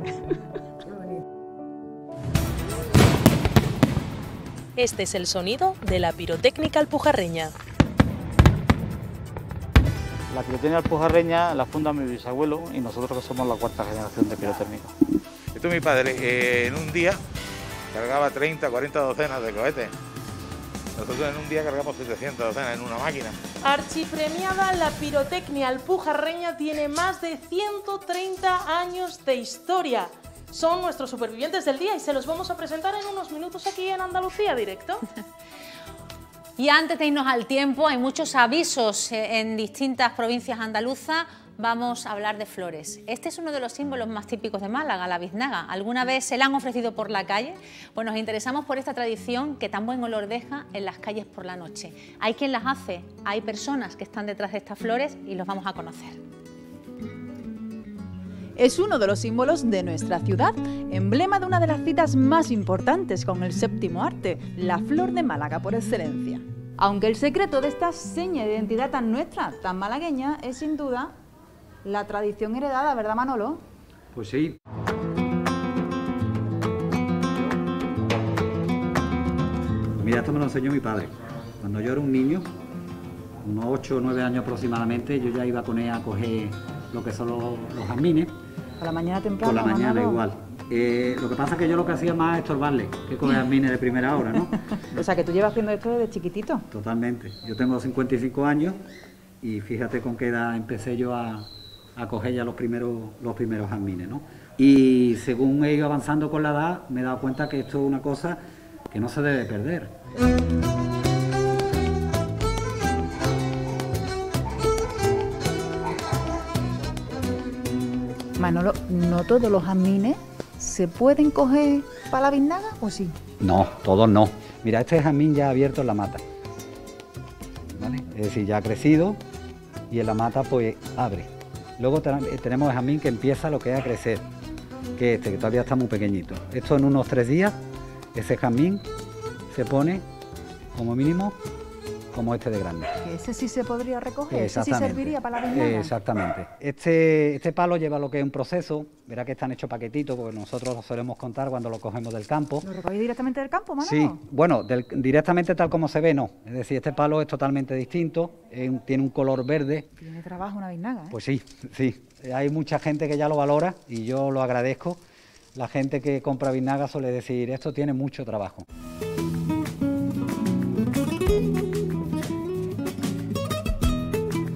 Este es el sonido de la pirotécnica alpujarreña. La pirotecnia alpujarreña la funda mi bisabuelo y nosotros que somos la cuarta generación de pirotécnicos. Esto mi padre en un día cargaba 30, 40 docenas de cohetes. Nosotros en un día cargamos 700 docenas en una máquina. Archipremiada, la pirotecnia alpujarreña tiene más de 130 años de historia. Son nuestros supervivientes del día y se los vamos a presentar en unos minutos aquí en Andalucía Directo. Y antes de irnos al tiempo, hay muchos avisos en distintas provincias andaluzas. Vamos a hablar de flores. Este es uno de los símbolos más típicos de Málaga, la biznaga. ¿Alguna vez se la han ofrecido por la calle? Pues nos interesamos por esta tradición que tan buen olor deja en las calles por la noche. Hay quien las hace, hay personas que están detrás de estas flores y los vamos a conocer. Es uno de los símbolos de nuestra ciudad, emblema de una de las citas más importantes con el séptimo arte, la flor de Málaga por excelencia. Aunque el secreto de esta seña de identidad tan nuestra, tan malagueña, es sin duda la tradición heredada, ¿verdad, Manolo? Pues sí. Mira, esto me lo enseñó mi padre. Cuando yo era un niño, unos 8 o 9 años aproximadamente, yo ya iba con él a coger lo que son los jazmines. ¿Por la mañana temprano? Por la mañana, Manolo? Igual. Lo que pasa es que yo lo que hacía más es estorbarle que coger jazmines de primera hora, ¿no? O sea, que tú llevas haciendo esto desde chiquitito. Totalmente. Yo tengo 55 años y fíjate con qué edad empecé yo a coger ya los primeros jazmines, ¿no? Y según he ido avanzando con la edad, me he dado cuenta que esto es una cosa que no se debe perder. Manolo, ¿no todos los jazmines se pueden coger para la biznaga o sí? No, todos no. Mira, este jazmín ya abierto en la mata, ¿vale? Es decir, ya ha crecido y en la mata pues abre. Luego tenemos el jazmín que empieza lo que es a crecer, que que todavía está muy pequeñito. Esto en unos 3 días, ese jazmín se pone como mínimo como este de grande. Ese sí se podría recoger, ese sí serviría para la biznaga. Exactamente. Este palo lleva lo que es un proceso, verá que están hechos paquetitos, porque nosotros lo solemos contar cuando lo cogemos del campo. ¿Lo recogéis directamente del campo, Manolo? Sí, bueno, directamente tal como se ve, no. Es decir, este palo es totalmente distinto, tiene un color verde. Tiene trabajo una biznaga, ¿eh? Pues sí. Hay mucha gente que ya lo valora y yo lo agradezco. La gente que compra biznaga suele decir, esto tiene mucho trabajo.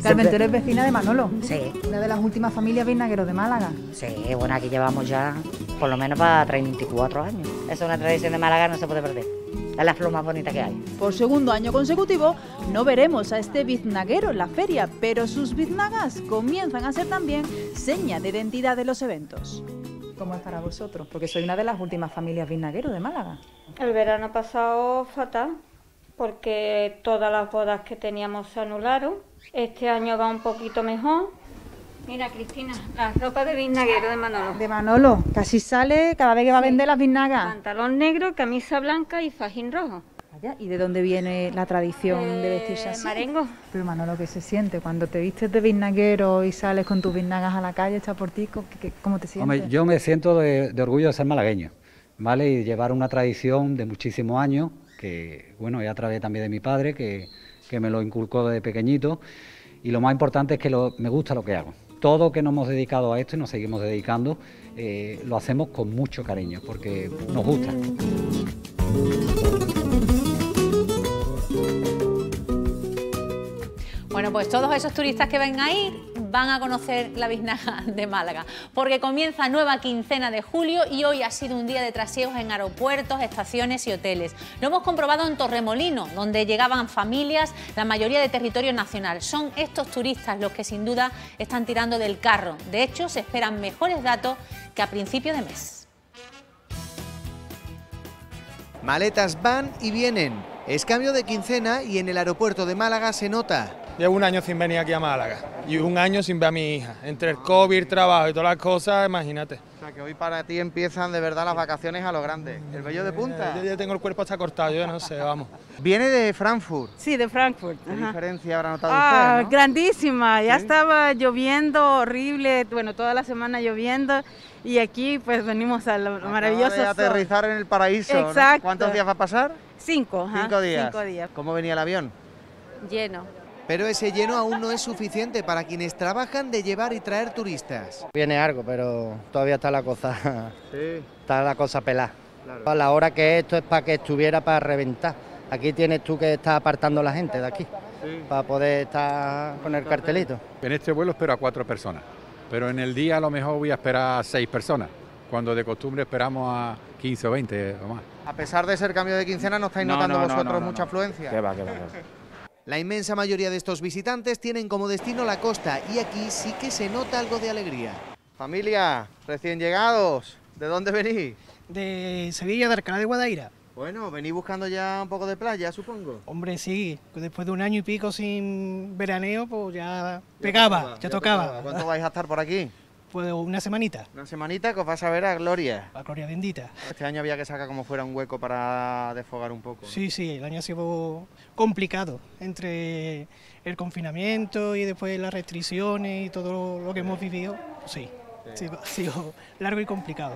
Carmen, ¿tú eres vecina de Manolo? Sí. Una de las últimas familias vinagueros de Málaga. Sí, bueno, aquí llevamos ya por lo menos para 34 años. Es una tradición de Málaga, no se puede perder. Es la flor más bonita que hay. Por segundo año consecutivo no veremos a este biznaguero en la feria, pero sus biznagas comienzan a ser también seña de identidad de los eventos. ¿Cómo es para vosotros? Porque soy una de las últimas familias biznagueros de Málaga. El verano pasado fatal, porque todas las bodas que teníamos se anularon. Este año va un poquito mejor. Mira, Cristina, la ropa de biznaguero de Manolo. De Manolo, casi sale cada vez que va a vender las biznagas. Pantalón negro, camisa blanca y fajín rojo. Vaya, ¿y de dónde viene la tradición de vestirse así? Marengo. Pero Manolo, ¿qué se siente cuando te vistes de biznaguero y sales con tus biznagas a la calle, echas por ti? ¿Cómo te sientes? Hombre, yo me siento de orgullo de ser malagueño, ¿vale? Y llevar una tradición de muchísimos años, que bueno, es a través también de mi padre, que me lo inculcó desde pequeñito. Y lo más importante es que me gusta lo que hago. Todo que nos hemos dedicado a esto y nos seguimos dedicando, lo hacemos con mucho cariño, porque nos gusta. Bueno, pues todos esos turistas que ven ahí van a conocer la biznaga de Málaga, porque comienza nueva quincena de julio y hoy ha sido un día de trasiegos en aeropuertos, estaciones y hoteles. Lo hemos comprobado en Torremolino, donde llegaban familias, la mayoría de territorio nacional. Son estos turistas los que sin duda están tirando del carro. De hecho, se esperan mejores datos que a principio de mes. Maletas van y vienen. Es cambio de quincena y en el aeropuerto de Málaga se nota. Llevo un año sin venir aquí a Málaga y un año sin ver a mi hija. Entre el COVID, el trabajo y todas las cosas, imagínate. O sea que hoy para ti empiezan de verdad las vacaciones a lo grande. ¿El vello de punta? Yo ya tengo el cuerpo hasta cortado, yo no sé, vamos. Viene de Frankfurt. Sí, de Frankfurt. ¿Qué diferencia habrá notado usted, no? Grandísima, ya ¿Sí? estaba lloviendo horrible, bueno, toda la semana lloviendo. Y aquí pues venimos a lo maravilloso. De aterrizar en el paraíso. Exacto. ¿No? ¿Cuántos días va a pasar? 5. 5 días. 5 días. ¿Cómo venía el avión? Lleno. Pero ese lleno aún no es suficiente para quienes trabajan de llevar y traer turistas. Viene algo, pero todavía está la cosa, sí. Está la cosa pelada. Claro. A la hora que esto es para que estuviera para reventar. Aquí tienes tú que estar apartando a la gente de aquí, sí, para poder estar con el cartelito. En este vuelo espero a 4 personas, pero en el día a lo mejor voy a esperar a 6 personas, cuando de costumbre esperamos a 15 o 20 o más. A pesar de ser cambio de quincena, ¿no estáis notando vosotros mucha afluencia? ¿Qué va? La inmensa mayoría de estos visitantes tienen como destino la costa y aquí sí que se nota algo de alegría. Familia, recién llegados, ¿de dónde venís? De Sevilla, de Alcalá de Guadaira. Bueno, venís buscando ya un poco de playa, supongo. Hombre, sí, después de un año y pico sin veraneo, pues ya tocaba. ¿Cuánto vais a estar por aquí? Pues una semanita. Una semanita que os vas a ver a Gloria. A Gloria bendita. Este año había que sacar como fuera un hueco para desfogar un poco, ¿no? Sí, el año ha sido complicado, entre el confinamiento y después las restricciones y todo lo que hemos vivido. Sí. Ha sido largo y complicado.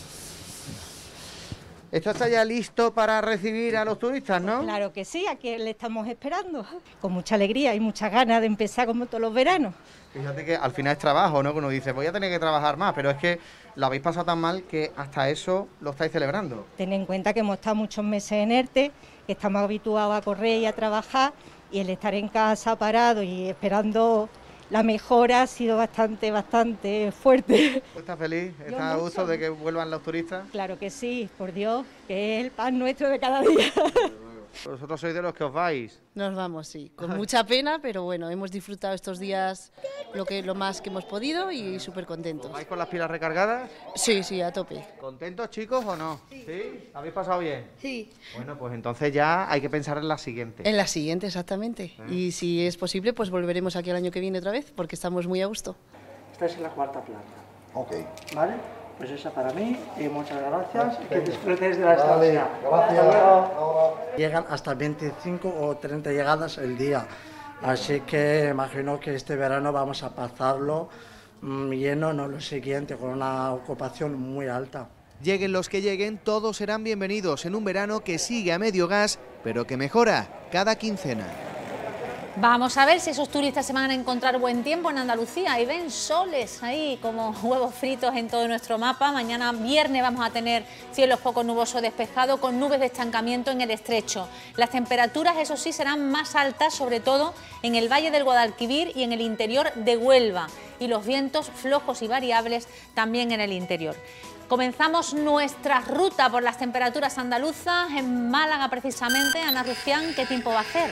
Esto está ya listo para recibir a los turistas, ¿no? Claro que sí, aquí le estamos esperando, con mucha alegría y muchas ganas de empezar como todos los veranos. Fíjate que al final es trabajo, ¿no? Que uno dice, voy a tener que trabajar más, pero es que lo habéis pasado tan mal que hasta eso lo estáis celebrando. Ten en cuenta que hemos estado muchos meses en ERTE, que estamos habituados a correr y a trabajar, y el estar en casa parado y esperando la mejora ha sido bastante fuerte. ¿Estás feliz? ¿Estás a gusto de que vuelvan los turistas? Claro que sí, por Dios, que es el pan nuestro de cada día. ¿Vosotros sois de los que os vais? Nos vamos, sí, con mucha pena, pero bueno, hemos disfrutado estos días lo más que hemos podido y súper contentos. ¿Vais con las pilas recargadas? Sí, a tope. ¿Contentos, chicos, o no? ¿Sí? ¿Habéis pasado bien? Sí. Bueno, pues entonces ya hay que pensar en la siguiente. En la siguiente, exactamente. Y si es posible, pues volveremos aquí el año que viene otra vez, porque estamos muy a gusto. Estáis en la 4ª planta. Ok. ¿Vale? Pues esa para mí, y muchas gracias, y que disfrutéis de la estancia. Gracias. Llegan hasta 25 o 30 llegadas el día, así que imagino que este verano vamos a pasarlo lleno, no lo siguiente, con una ocupación muy alta. Lleguen los que lleguen, todos serán bienvenidos en un verano que sigue a medio gas, pero que mejora cada quincena. Vamos a ver si esos turistas se van a encontrar buen tiempo en Andalucía. Y ven soles ahí como huevos fritos en todo nuestro mapa. Mañana viernes vamos a tener cielos poco nubosos despejados con nubes de estancamiento en el estrecho. Las temperaturas, eso sí, serán más altas, sobre todo en el valle del Guadalquivir y en el interior de Huelva. Y los vientos flojos y variables también en el interior. Comenzamos nuestra ruta por las temperaturas andaluzas en Málaga precisamente. Ana Rufián, ¿qué tiempo va a hacer?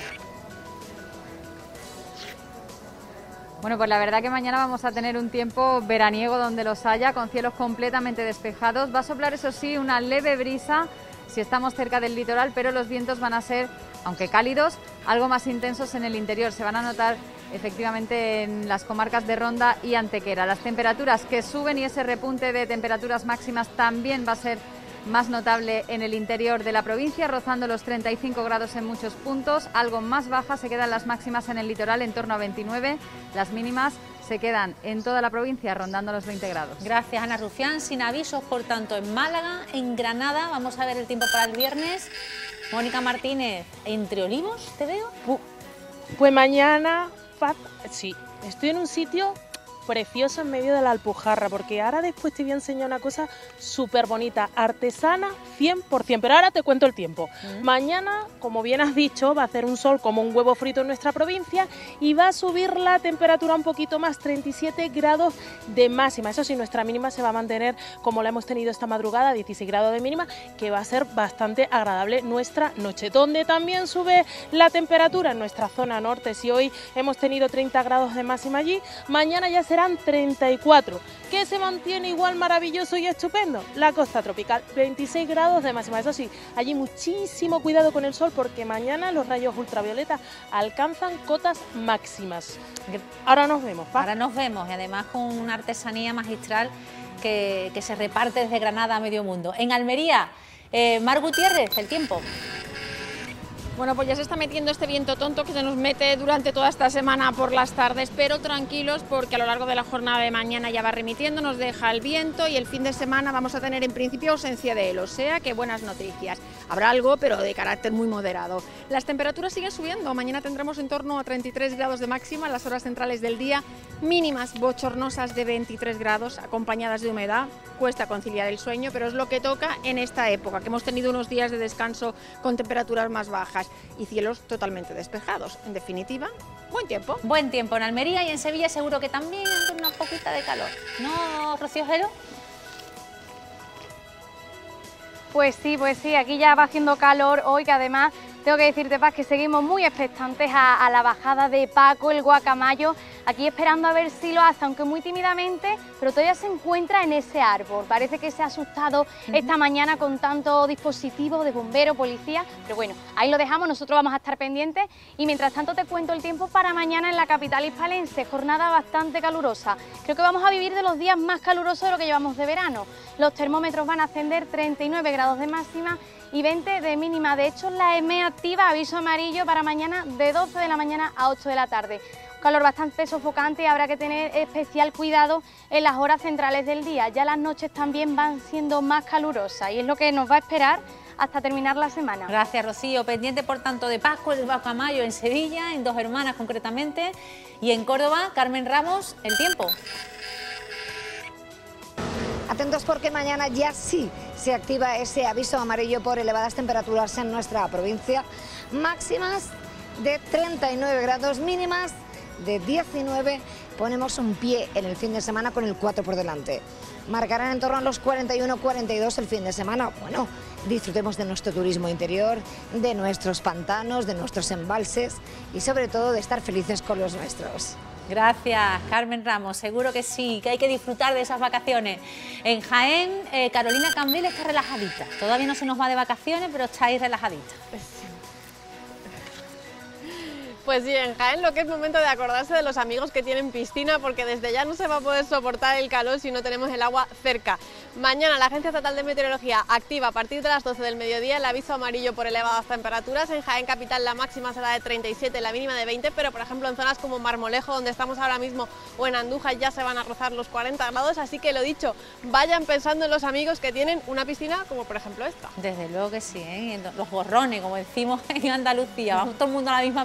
Bueno, pues la verdad que mañana vamos a tener un tiempo veraniego donde los haya, con cielos completamente despejados. Va a soplar, eso sí, una leve brisa si estamos cerca del litoral, pero los vientos van a ser, aunque cálidos, algo más intensos en el interior. Se van a notar efectivamente en las comarcas de Ronda y Antequera. Las temperaturas que suben y ese repunte de temperaturas máximas también va a ser más notable en el interior de la provincia, rozando los 35 grados en muchos puntos. Algo más bajas se quedan las máximas en el litoral, en torno a 29. Las mínimas se quedan en toda la provincia rondando los 20 grados. Gracias, Ana Rufián. Sin avisos, por tanto, en Málaga, en Granada. Vamos a ver el tiempo para el viernes. Mónica Martínez, ¿entre olivos te veo? Pues mañana, sí, estoy en un sitio precioso en medio de la Alpujarra, porque ahora después te voy a enseñar una cosa súper bonita, artesana 100%, pero ahora te cuento el tiempo. Mañana, como bien has dicho, va a hacer un sol como un huevo frito en nuestra provincia y va a subir la temperatura un poquito más, 37 grados de máxima. Eso sí, nuestra mínima se va a mantener como la hemos tenido esta madrugada, 16 grados de mínima, que va a ser bastante agradable nuestra noche. Donde también sube la temperatura en nuestra zona norte, si hoy hemos tenido 30 grados de máxima allí, mañana ya serán 34. ¿Qué se mantiene igual maravilloso y estupendo? La costa tropical, 26 grados de máxima. Eso sí, allí muchísimo cuidado con el sol porque mañana los rayos ultravioleta alcanzan cotas máximas. Ahora nos vemos, ¿pa? Ahora nos vemos, y además con una artesanía magistral que se reparte desde Granada a medio mundo. En Almería, Mar Gutiérrez, el tiempo. Bueno, pues ya se está metiendo este viento tonto que se nos mete durante toda esta semana por las tardes, pero tranquilos porque a lo largo de la jornada de mañana ya va remitiendo, nos deja el viento y el fin de semana vamos a tener en principio ausencia de él, o sea que buenas noticias. Habrá algo, pero de carácter muy moderado. Las temperaturas siguen subiendo, mañana tendremos en torno a 33 grados de máxima en las horas centrales del día, mínimas bochornosas de 23 grados, acompañadas de humedad. Cuesta conciliar el sueño, pero es lo que toca en esta época, que hemos tenido unos días de descanso con temperaturas más bajas y cielos totalmente despejados. En definitiva, buen tiempo. Buen tiempo en Almería y en Sevilla seguro que también una poquita de calor. ¿No, Rocío Jero? Pues sí, aquí ya va haciendo calor hoy, que además tengo que decirte, Paz, que seguimos muy expectantes a la bajada de Paco, el guacamayo, aquí esperando a ver si lo hace, aunque muy tímidamente, pero todavía se encuentra en ese árbol. Parece que se ha asustado esta mañana con tanto dispositivo de bombero, policía, pero bueno, ahí lo dejamos, nosotros vamos a estar pendientes y mientras tanto te cuento el tiempo para mañana en la capital hispalense, jornada bastante calurosa. Creo que vamos a vivir de los días más calurosos de lo que llevamos de verano. Los termómetros van a ascender 39 grados de máxima y 20 de mínima. De hecho, la EME activa aviso amarillo para mañana de 12 de la mañana a 8 de la tarde. Un calor bastante sofocante y habrá que tener especial cuidado en las horas centrales del día. Ya las noches también van siendo más calurosas y es lo que nos va a esperar hasta terminar la semana. Gracias, Rocío. Pendiente, por tanto, de Pascua, el guacamayo en Sevilla, en Dos Hermanas concretamente, y en Córdoba, Carmen Ramos, el tiempo. Atentos porque mañana ya sí se activa ese aviso amarillo por elevadas temperaturas en nuestra provincia. Máximas de 39 grados, mínimas de 19. Ponemos un pie en el fin de semana con el 4 por delante. Marcarán en torno a los 41-42 el fin de semana. Bueno, disfrutemos de nuestro turismo interior, de nuestros pantanos, de nuestros embalses y sobre todo de estar felices con los nuestros. Gracias, Carmen Ramos, seguro que sí, que hay que disfrutar de esas vacaciones. En Jaén, Carolina Cambril está relajadita, todavía no se nos va de vacaciones, pero está ahí relajadita. Pues sí, en Jaén lo que es momento de acordarse de los amigos que tienen piscina, porque desde ya no se va a poder soportar el calor si no tenemos el agua cerca. Mañana la Agencia Estatal de Meteorología activa a partir de las 12 del mediodía el aviso amarillo por elevadas temperaturas. En Jaén capital la máxima será de 37, la mínima de 20, pero por ejemplo en zonas como Marmolejo, donde estamos ahora mismo, o en Andújar ya se van a rozar los 40 grados, así que lo dicho, vayan pensando en los amigos que tienen una piscina como por ejemplo esta. Desde luego que sí, ¿eh? Los borrones, como decimos en Andalucía, vamos todo el mundo a la misma piscina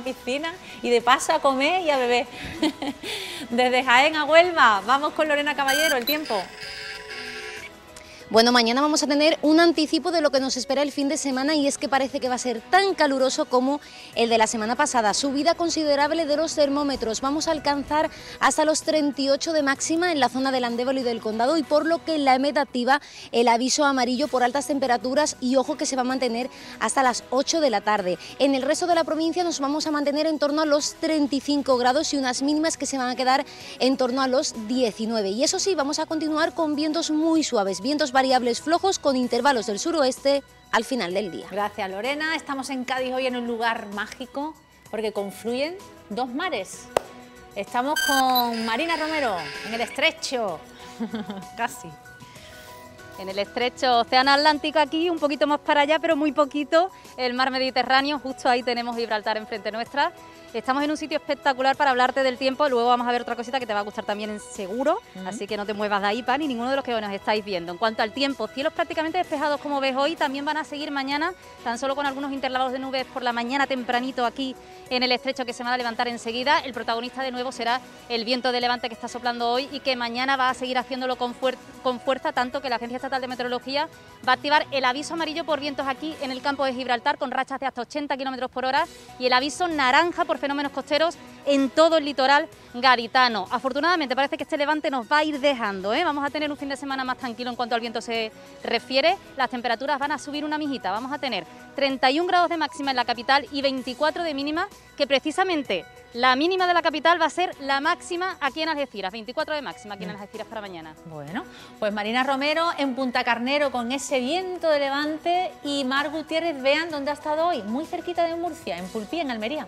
piscina y de paso a comer y a beber. Desde Jaén a Huelva, vamos con Lorena Caballero, el tiempo. Bueno, mañana vamos a tener un anticipo de lo que nos espera el fin de semana y es que parece que va a ser tan caluroso como el de la semana pasada. Subida considerable de los termómetros. Vamos a alcanzar hasta los 38 de máxima en la zona del Andévalo y del Condado y por lo que en la EMET activa el aviso amarillo por altas temperaturas y ojo que se va a mantener hasta las 8 de la tarde. En el resto de la provincia nos vamos a mantener en torno a los 35 grados y unas mínimas que se van a quedar en torno a los 19. Y eso sí, vamos a continuar con vientos muy suaves, vientos variables flojos con intervalos del suroeste al final del día. Gracias, Lorena. Estamos en Cádiz hoy en un lugar mágico porque confluyen dos mares. Estamos con Marina Romero en el Estrecho, casi. En el Estrecho, Océano Atlántico aquí, un poquito más para allá, pero muy poquito, el mar Mediterráneo, justo ahí tenemos Gibraltar enfrente nuestra. Estamos en un sitio espectacular para hablarte del tiempo, luego vamos a ver otra cosita que te va a gustar también seguro, así que no te muevas de ahí, ni ninguno de los que nos estáis viendo. En cuanto al tiempo, cielos prácticamente despejados como ves hoy, también van a seguir mañana, tan solo con algunos intervalos de nubes por la mañana tempranito aquí en el Estrecho que se van a levantar enseguida. El protagonista de nuevo será el viento de levante que está soplando hoy y que mañana va a seguir haciéndolo con fuerza, tanto que la Agencia Estatal de Meteorología va a activar el aviso amarillo por vientos aquí en el campo de Gibraltar con rachas de hasta 80 km por hora y el aviso naranja por fenómenos costeros en todo el litoral gaditano. Afortunadamente parece que este levante nos va a ir dejando, Vamos a tener un fin de semana más tranquilo en cuanto al viento se refiere. Las temperaturas van a subir una mijita, vamos a tener 31 grados de máxima en la capital y 24 de mínima, que precisamente la mínima de la capital va a ser la máxima aquí en Algeciras, 24 de máxima aquí en Algeciras para mañana. Bueno, pues Marina Romero en Punta Carnero con ese viento de levante y Mar Gutiérrez, vean dónde ha estado hoy, muy cerquita de Murcia, en Pulpí, en Almería.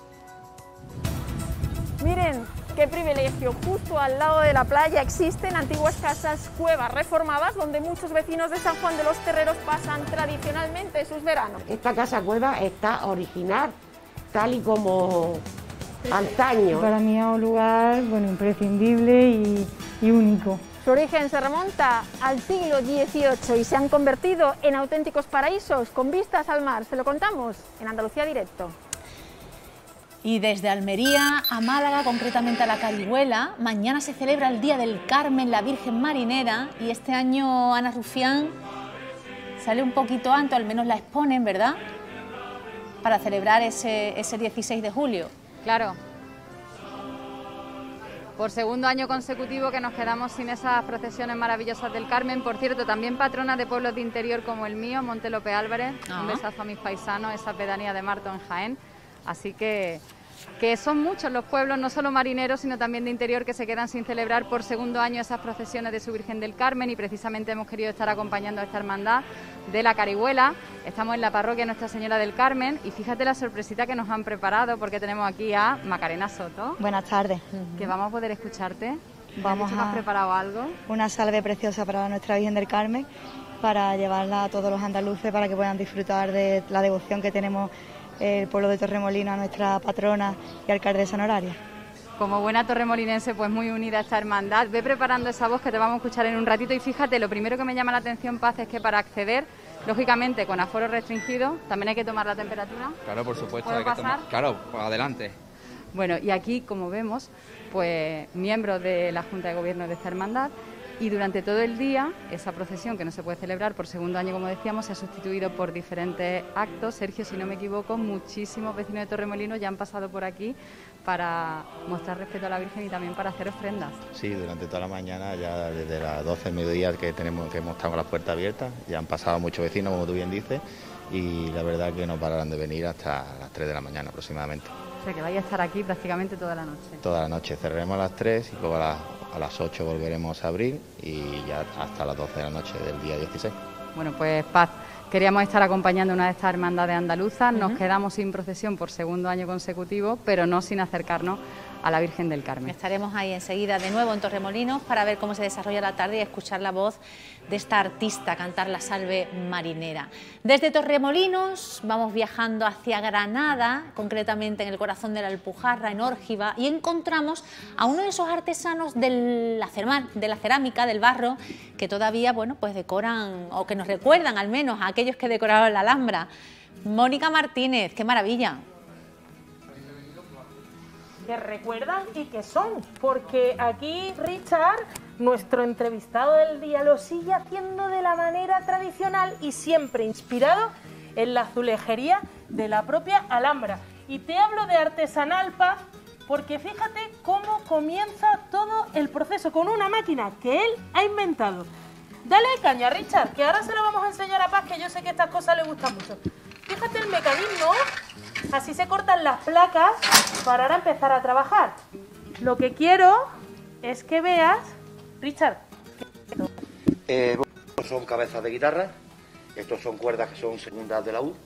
Miren, qué privilegio, justo al lado de la playa existen antiguas casas cuevas reformadas donde muchos vecinos de San Juan de los Terreros pasan tradicionalmente sus veranos. Esta casa cueva está original, tal y como antaño. Para mí es un lugar imprescindible y único. Su origen se remonta al siglo XVIII y se han convertido en auténticos paraísos con vistas al mar. Se lo contamos en Andalucía Directo. Y desde Almería a Málaga, concretamente a la Carihuela, mañana se celebra el Día del Carmen, la Virgen Marinera, y este año Ana Rufián sale un poquito antes, al menos la exponen, ¿verdad?, para celebrar ese 16 de julio. Claro. Por segundo año consecutivo que nos quedamos sin esas procesiones maravillosas del Carmen. Por cierto, también patrona de pueblos de interior como el mío, Monte López Álvarez. Un besazo a mis paisanos, esa pedanía de Marto en Jaén. Así que son muchos los pueblos, no solo marineros, sino también de interior, que se quedan sin celebrar por segundo año esas procesiones de su Virgen del Carmen, y precisamente hemos querido estar acompañando a esta hermandad de la Carihuela. Estamos en la parroquia Nuestra Señora del Carmen y fíjate la sorpresita que nos han preparado, porque tenemos aquí a Macarena Soto. Buenas tardes. Que vamos a poder escucharte. Vamos ¿Has preparado algo? Una salve preciosa para nuestra Virgen del Carmen, para llevarla a todos los andaluces, para que puedan disfrutar de la devoción que tenemos el pueblo de Torremolinos a nuestra patrona y alcaldesa honoraria. Como buena torremolinense, pues muy unida a esta hermandad. Ve preparando esa voz que te vamos a escuchar en un ratito y fíjate, lo primero que me llama la atención, Paz, es que para acceder, lógicamente con aforo restringido, también hay que tomar la temperatura. Claro, por supuesto, hay que tomar. Claro, pues adelante. Bueno, y aquí, como vemos, pues miembros de la Junta de Gobierno de esta hermandad. Y durante todo el día, esa procesión que no se puede celebrar por segundo año, como decíamos, se ha sustituido por diferentes actos. Sergio, si no me equivoco, muchísimos vecinos de Torremolinos ya han pasado por aquí para mostrar respeto a la Virgen y también para hacer ofrendas. Sí, durante toda la mañana, ya desde las 12 del mediodía que hemos estado con las puertas abiertas, ya han pasado muchos vecinos, como tú bien dices, y la verdad que no pararán de venir hasta las 3 de la mañana aproximadamente. O sea, que vais a estar aquí prácticamente toda la noche. Toda la noche, cerraremos a las 3 y luego a las 8 volveremos a abrir y ya hasta las 12 de la noche del día 16. Bueno, pues Paz, queríamos estar acompañando una de estas hermandades andaluzas, nos quedamos sin procesión por segundo año consecutivo, pero no sin acercarnos a la Virgen del Carmen. Estaremos ahí enseguida de nuevo en Torremolinos para ver cómo se desarrolla la tarde y escuchar la voz de esta artista cantar la salve marinera. Desde Torremolinos vamos viajando hacia Granada, concretamente en el corazón de la Alpujarra, en Órgiva, y encontramos a uno de esos artesanos de la cerámica, del barro, que todavía, bueno, pues decoran, o que nos recuerdan al menos a aquellos que decoraron la Alhambra. Mónica Martínez, qué maravilla. que recuerdan y que son, porque aquí Richard, nuestro entrevistado del día, lo sigue haciendo de la manera tradicional y siempre inspirado en la azulejería de la propia Alhambra. Y te hablo de artesanal, Paz, porque fíjate cómo comienza todo el proceso con una máquina que él ha inventado. Dale caña, Richard, que ahora se lo vamos a enseñar a Paz, que yo sé que estas cosas le gustan mucho. Fíjate el mecanismo, así se cortan las placas para ahora empezar a trabajar. Lo que quiero es que veas, Richard. Estos son cabezas de guitarra, estos son cuerdas que son segundas de laúd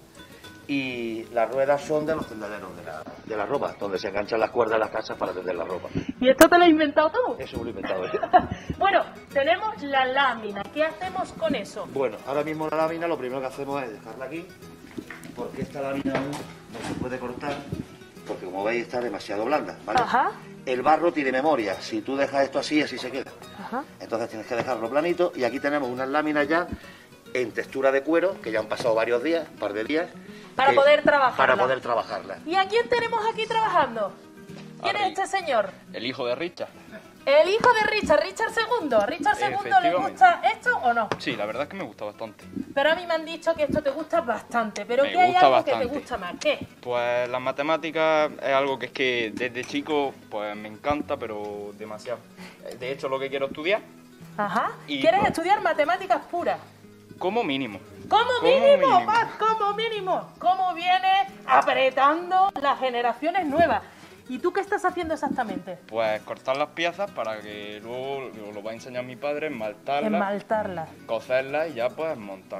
y las ruedas son de los tendederos de la ropa, donde se enganchan las cuerdas en las casas para tender la ropa. ¿Y esto te lo has inventado tú? Eso lo he inventado yo. Bueno, tenemos la lámina. ¿Qué hacemos con eso? Bueno, ahora mismo la lámina lo primero que hacemos es dejarla aquí, porque esta lámina aún no se puede cortar, porque como veis está demasiado blanda, ¿vale? Ajá. El barro tiene memoria, si tú dejas esto así, así se queda. Ajá. Entonces tienes que dejarlo planito y aquí tenemos unas láminas ya en textura de cuero, que ya han pasado varios días, un par de días. Para poder trabajarla. Para poder trabajarla. ¿Y a quién tenemos aquí trabajando? ¿Quién es este señor? El hijo de Richard. El hijo de Richard, Richard II. ¿Richard II le gusta esto o no? Sí, la verdad es que me gusta bastante. Pero a mí me han dicho que esto te gusta bastante. ¿Pero Me qué hay gusta algo que bastante. te gusta más? ¿Qué? Pues las matemáticas es algo que es que desde chico pues me encanta, pero demasiado. De hecho, lo que quiero estudiar, Ajá. Y ¿Quieres pues- estudiar matemáticas puras? como mínimo. ¡Como mínimo, Paz! ¡Como mínimo! ¿Cómo viene apretando las generaciones nuevas? ¿Y tú qué estás haciendo exactamente? Pues cortar las piezas para que luego lo va a enseñar mi padre, esmaltarlas, Esmaltarlas. coserlas y ya pues montar.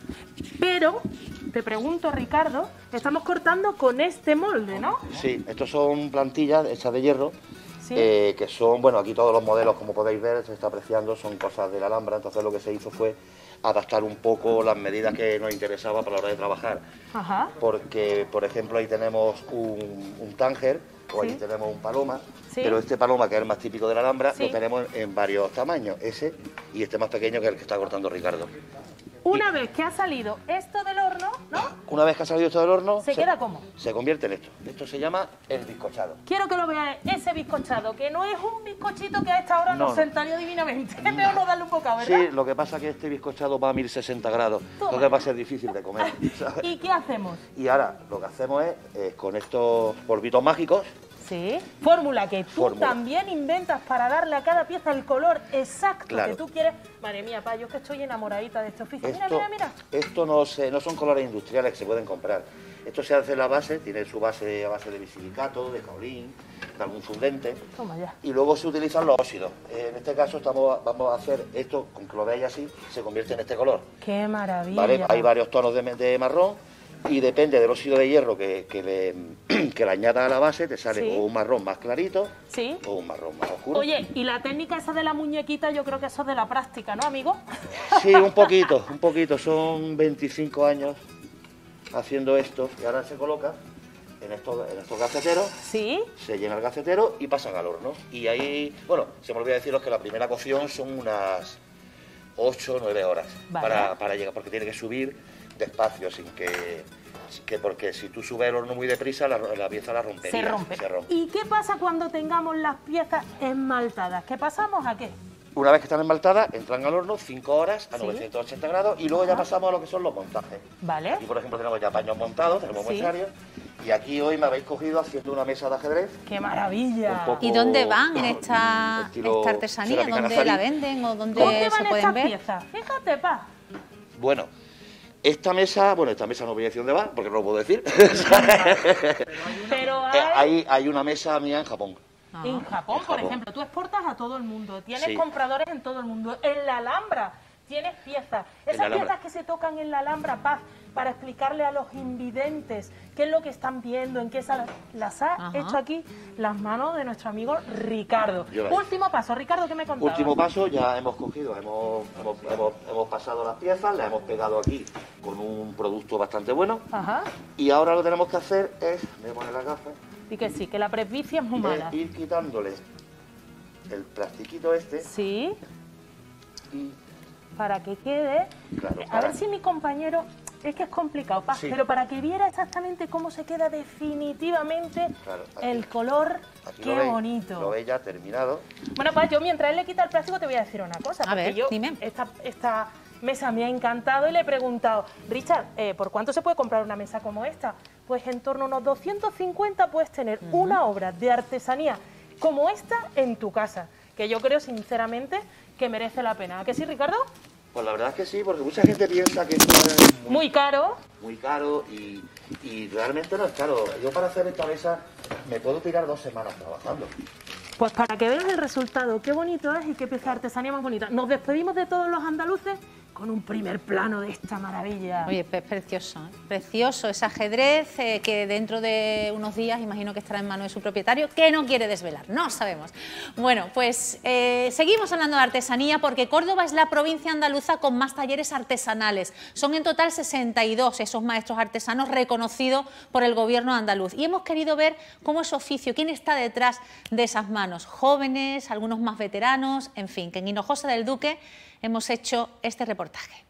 Pero, te pregunto, Ricardo, estamos cortando con este molde, ¿no? Sí, estos son plantillas hechas de hierro, Sí. que son, bueno, aquí todos los modelos, como podéis ver, se está apreciando, son cosas de la Alhambra, entonces lo que se hizo fue adaptar un poco las medidas que nos interesaba para la hora de trabajar. Ajá. Porque, por ejemplo, ahí tenemos un tánger, o ahí Sí. tenemos un paloma, Sí. pero este paloma, que es el más típico de la Alhambra, Sí. lo tenemos en varios tamaños, ese y este más pequeño, que es el que está cortando Ricardo. Una vez que ha salido esto del horno, ¿no? Una vez que ha salido esto del horno, ¿Se queda cómo? se convierte en esto. Esto se llama el bizcochado. Quiero que lo veáis, ese bizcochado, que no es un bizcochito que a esta hora nos No. sentaría divinamente. Es mejor no darle un bocado, ¿verdad? Sí, lo que pasa es que este bizcochado va a 1060 grados, Toma. entonces va a ser difícil de comer, ¿sabes? ¿Y qué hacemos? Y ahora lo que hacemos es con estos polvitos mágicos, Sí. Fórmula que tú Fórmula. también inventas para darle a cada pieza el color exacto Claro. que tú quieres. Madre mía, pa, yo es que estoy enamoradita de este oficio. Mira, Esto- mira, mira. esto no son colores industriales que se pueden comprar. Esto se hace en la base, tiene su base a base de bisilicato, de caolín, de algún fundente. Toma ya. Y luego se utilizan los óxidos. En este caso vamos a hacer esto, con que lo veáis así, se convierte en este color. Qué maravilla. ¿Vale? Hay varios tonos de marrón y depende del óxido de hierro que le añadas a la base, te sale Sí. o un marrón más clarito Sí. o un marrón más oscuro. Oye, y la técnica esa de la muñequita, yo creo que eso es de la práctica, ¿no, amigo? Sí, un poquito. Son 25 años haciendo esto y ahora se coloca en estos gaceteros. Sí. Se llena el gacetero y pasan al horno. Y ahí, bueno, se me olvidó deciros que la primera cocción son unas 8 o 9 horas Vale. para llegar, porque tiene que subir despacio, sin que porque si tú subes el horno muy deprisa, la pieza la rompería. Se rompe. ¿Y qué pasa cuando tengamos las piezas esmaltadas? ¿Qué pasamos a qué? Una vez que están esmaltadas, entran al horno 5 horas a Sí. 980 grados y luego ya pasamos a lo que son los montajes. Vale. Aquí, por ejemplo, tenemos ya paños montados, tenemos Sí. muestrarios. Y aquí hoy me habéis cogido haciendo una mesa de ajedrez. ¡Qué maravilla! Un poco- ¿Y dónde van esta estilo artesanía? cerámica ¿Dónde nazarí. la venden o dónde ¿Dónde se van pueden estas ver? piezas? Fíjate, pa. Bueno, esta mesa no voy a decir dónde va, porque no lo puedo decir. Pero hay... hay una mesa mía en Japón. En Japón, por Japón. ejemplo, tú exportas a todo el mundo, tienes Sí. compradores en todo el mundo. En la Alhambra tienes piezas. En la Esas Alhambra. piezas que se tocan en la Alhambra, Paz, para explicarle a los invidentes qué es lo que están viendo, en qué sala. Las ha Ajá. hecho aquí las manos de nuestro amigo Ricardo. Yo la- Último paso, Ricardo, ¿qué me contabas? Último paso, ya hemos cogido, hemos pasado las piezas, las hemos pegado aquí con un producto bastante bueno. Ajá. Y ahora lo que tenemos que hacer es, voy a poner las gafas, Y que sí, que la presbicia es muy mala. es ir quitándole el plastiquito este. Sí. Y, Para que quede... claro, A ver si mi compañero Es que es complicado, Sí. pero para que viera exactamente cómo se queda definitivamente Claro, aquí- el color, aquí qué lo veis, bonito. Lo veis ya terminado. Bueno, pues yo mientras él le quita el plástico te voy a decir una cosa. A porque ver, yo, dime. Esta mesa me ha encantado y le he preguntado, Richard, ¿por cuánto se puede comprar una mesa como esta? Pues en torno a unos 250 puedes tener una obra de artesanía como esta en tu casa, que yo creo sinceramente que merece la pena. ¿A que sí, Ricardo? Pues la verdad es que sí, porque mucha gente piensa que esto es Muy caro. muy caro y realmente no es caro. Yo para hacer esta mesa me puedo tirar 2 semanas trabajando. Pues para que veas el resultado, qué bonito es y qué pieza de artesanía más bonita. Nos despedimos de todos los andaluces con un primer plano de esta maravilla. Oye, es precioso, ¿eh? Precioso ese ajedrez que dentro de unos días imagino que estará en manos de su propietario, que no quiere desvelar, no sabemos. Bueno, pues seguimos hablando de artesanía porque Córdoba es la provincia andaluza con más talleres artesanales. Son en total 62 esos maestros artesanos reconocidos por el gobierno andaluz. Y hemos querido ver cómo es su oficio, quién está detrás de esas manos. Jóvenes, algunos más veteranos, en fin, que en Hinojosa del Duque hemos hecho este reportaje.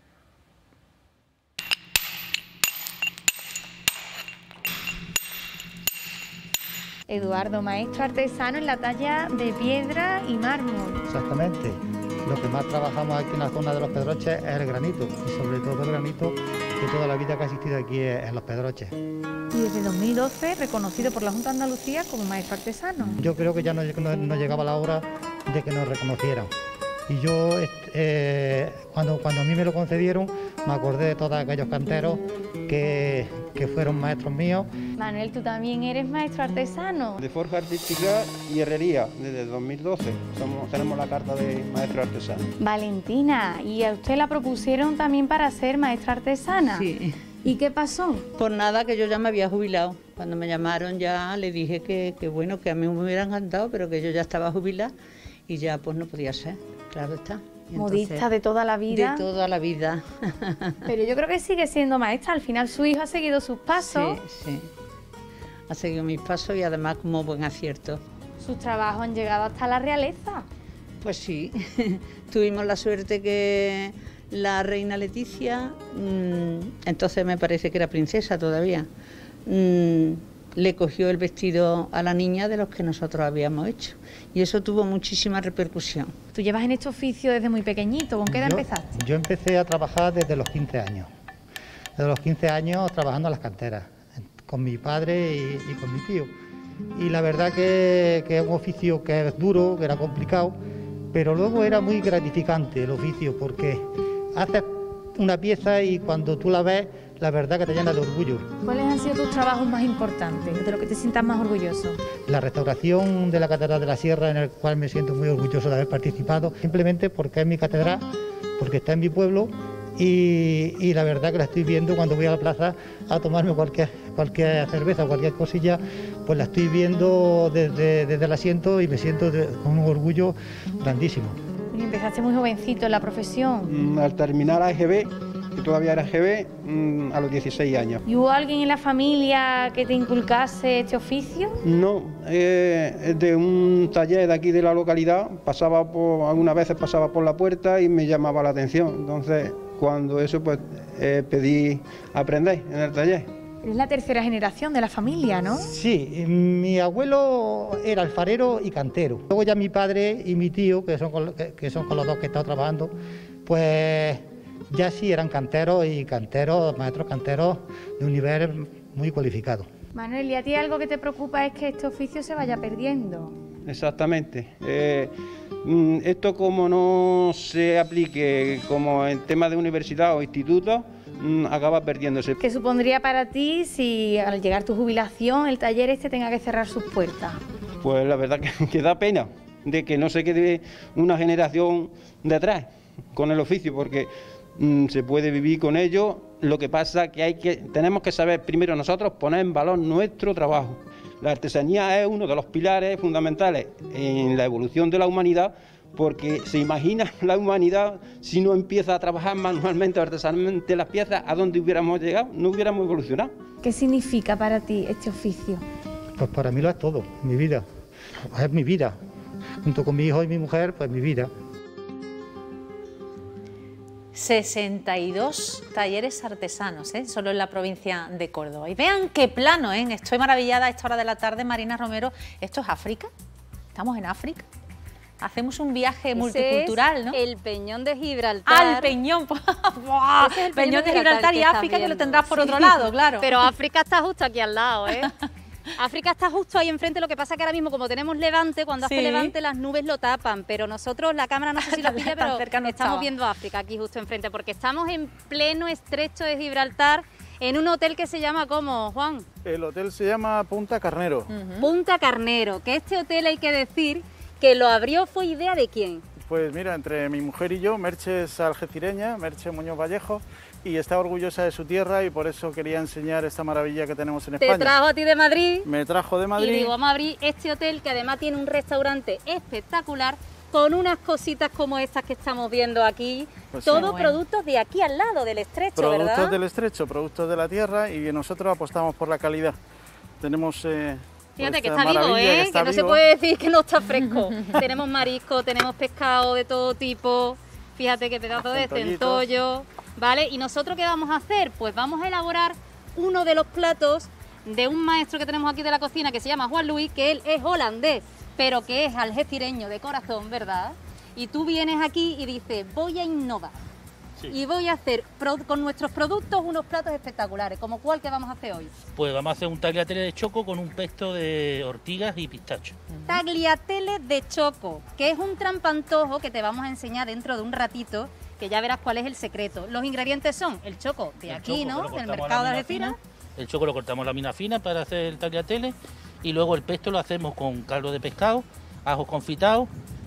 Eduardo, maestro artesano en la talla de piedra y mármol. Exactamente. Lo que más trabajamos aquí en la zona de los Pedroches es el granito, y sobre todo el granito que toda la vida que ha existido aquí en los Pedroches. Y desde 2012 reconocido por la Junta de Andalucía como maestro artesano. Yo creo que ya no llegaba la hora de que nos reconocieran. Y yo, cuando a mí me lo concedieron, me acordé de todos aquellos canteros que fueron maestros míos. Manuel, tú también eres maestro artesano. De forja artística y herrería, desde 2012 tenemos la carta de maestro artesano. Valentina, ¿y a usted la propusieron también para ser maestra artesana? Sí. ¿Y qué pasó? Por nada, que yo ya me había jubilado. Cuando me llamaron ya le dije que bueno, que a mí me hubiera encantado, pero que yo ya estaba jubilada y ya pues no podía ser, claro está. Y Modista entonces, de toda la vida. De toda la vida. Pero yo creo que sigue siendo maestra. Al final su hijo ha seguido sus pasos. Sí, sí. Ha seguido mis pasos y además como buen acierto. Sus trabajos han llegado hasta la realeza. Pues sí, tuvimos la suerte que la reina Leticia, entonces me parece que era princesa todavía, le cogió el vestido a la niña de los que nosotros habíamos hecho. Y eso tuvo muchísima repercusión. Tú llevas en este oficio desde muy pequeñito. ¿Con qué edad empezaste? Yo empecé a trabajar desde los 15 años. Desde los 15 años trabajando en las canteras, con mi padre y con mi tío. Y la verdad que es un oficio que es duro, que era complicado, pero luego era muy gratificante el oficio, porque haces una pieza y cuando tú la ves, la verdad que te llena de orgullo. ¿Cuáles han sido tus trabajos más importantes, de lo que te sientas más orgulloso? La restauración de la Catedral de la Sierra, en el cual me siento muy orgulloso de haber participado, simplemente porque es mi catedral, porque está en mi pueblo y la verdad que la estoy viendo cuando voy a la plaza a tomarme cualquier cerveza o cualquier cosilla, pues la estoy viendo desde el asiento y me siento con un orgullo grandísimo. Y empezaste muy jovencito en la profesión. Al terminar AGB, que todavía era AGB, a los 16 años. ¿Y hubo alguien en la familia que te inculcase este oficio? No, de un taller de aquí de la localidad, algunas veces pasaba por la puerta y me llamaba la atención. Entonces, cuando eso, pues pedí aprender en el taller. Eres la tercera generación de la familia, ¿no? Sí, mi abuelo era alfarero y cantero. Luego ya mi padre y mi tío, que son con los dos que he estado trabajando, pues ya sí eran canteros y maestros canteros de un nivel muy cualificado. Manuel, ¿y a ti algo que te preocupa es que este oficio se vaya perdiendo? Exactamente. Esto como no se aplique como en temas de universidad o instituto, acaba perdiéndose. ¿Qué supondría para ti si al llegar tu jubilación el taller este tenga que cerrar sus puertas? Pues la verdad que da pena de que no se quede una generación detrás con el oficio, porque se puede vivir con ello. Lo que pasa que tenemos que saber primero nosotros poner en valor nuestro trabajo. La artesanía es uno de los pilares fundamentales en la evolución de la humanidad, porque se imagina la humanidad si no empieza a trabajar manualmente o artesanalmente las piezas, ¿a dónde hubiéramos llegado? No hubiéramos evolucionado. ¿Qué significa para ti este oficio? Pues para mí lo es todo, mi vida. Es mi vida. Junto con mi hijo y mi mujer, pues mi vida. 62 talleres artesanos, solo en la provincia de Córdoba. Y vean qué plano, estoy maravillada a esta hora de la tarde, Marina Romero. ¿Esto es África? ¿Estamos en África? Hacemos un viaje multicultural, ¿no? El Peñón de Gibraltar. El Peñón. Ese es el Peñón de Gibraltar y África, que lo tendrás por otro lado, claro. Pero África está justo aquí al lado, África está justo ahí enfrente, lo que pasa que ahora mismo como tenemos levante, cuando hace levante las nubes lo tapan, pero nosotros, la cámara no sé si lo pilla, pero estamos viendo África aquí justo enfrente, porque estamos en pleno estrecho de Gibraltar, en un hotel que se llama, ¿cómo, Juan? El hotel se llama Punta Carnero. Punta Carnero, que este hotel hay que decir que lo abrió, ¿fue idea de quién? Pues mira, entre mi mujer y yo, Merche es algecireña, Merche Muñoz Vallejo, y está orgullosa de su tierra y por eso quería enseñar esta maravilla que tenemos en España. ¿Te trajo a ti de Madrid? Me trajo de Madrid. Y digo, vamos a abrir este hotel que además tiene un restaurante espectacular con unas cositas como estas que estamos viendo aquí. Pues Todos sí. productos de aquí al lado, del estrecho, ¿verdad? Productos del estrecho, productos de la tierra y nosotros apostamos por la calidad. Tenemos... Fíjate que esta está vivo, maravilla, que no se puede decir que no está fresco. Tenemos marisco, tenemos pescado de todo tipo. Fíjate qué pedazo de centollo, ¿vale? ¿Y nosotros qué vamos a hacer? Pues vamos a elaborar uno de los platos de un maestro que tenemos aquí de la cocina que se llama Juan Luis, que él es holandés, pero que es algecireño de corazón, ¿verdad? Y tú vienes aquí y dices, voy a innovar. Sí. Y voy a hacer con nuestros productos unos platos espectaculares, como cuál que vamos a hacer hoy. Pues vamos a hacer un tagliatelle de choco con un pesto de ortigas y pistacho. Tagliatelle de choco, que es un trampantojo que te vamos a enseñar dentro de un ratito, que ya verás cuál es el secreto. Los ingredientes son el choco de aquí, ¿no? Del mercado de Algeciras. El choco lo cortamos a lámina fina para hacer el tagliatelle y luego el pesto lo hacemos con caldo de pescado, ajo confitado,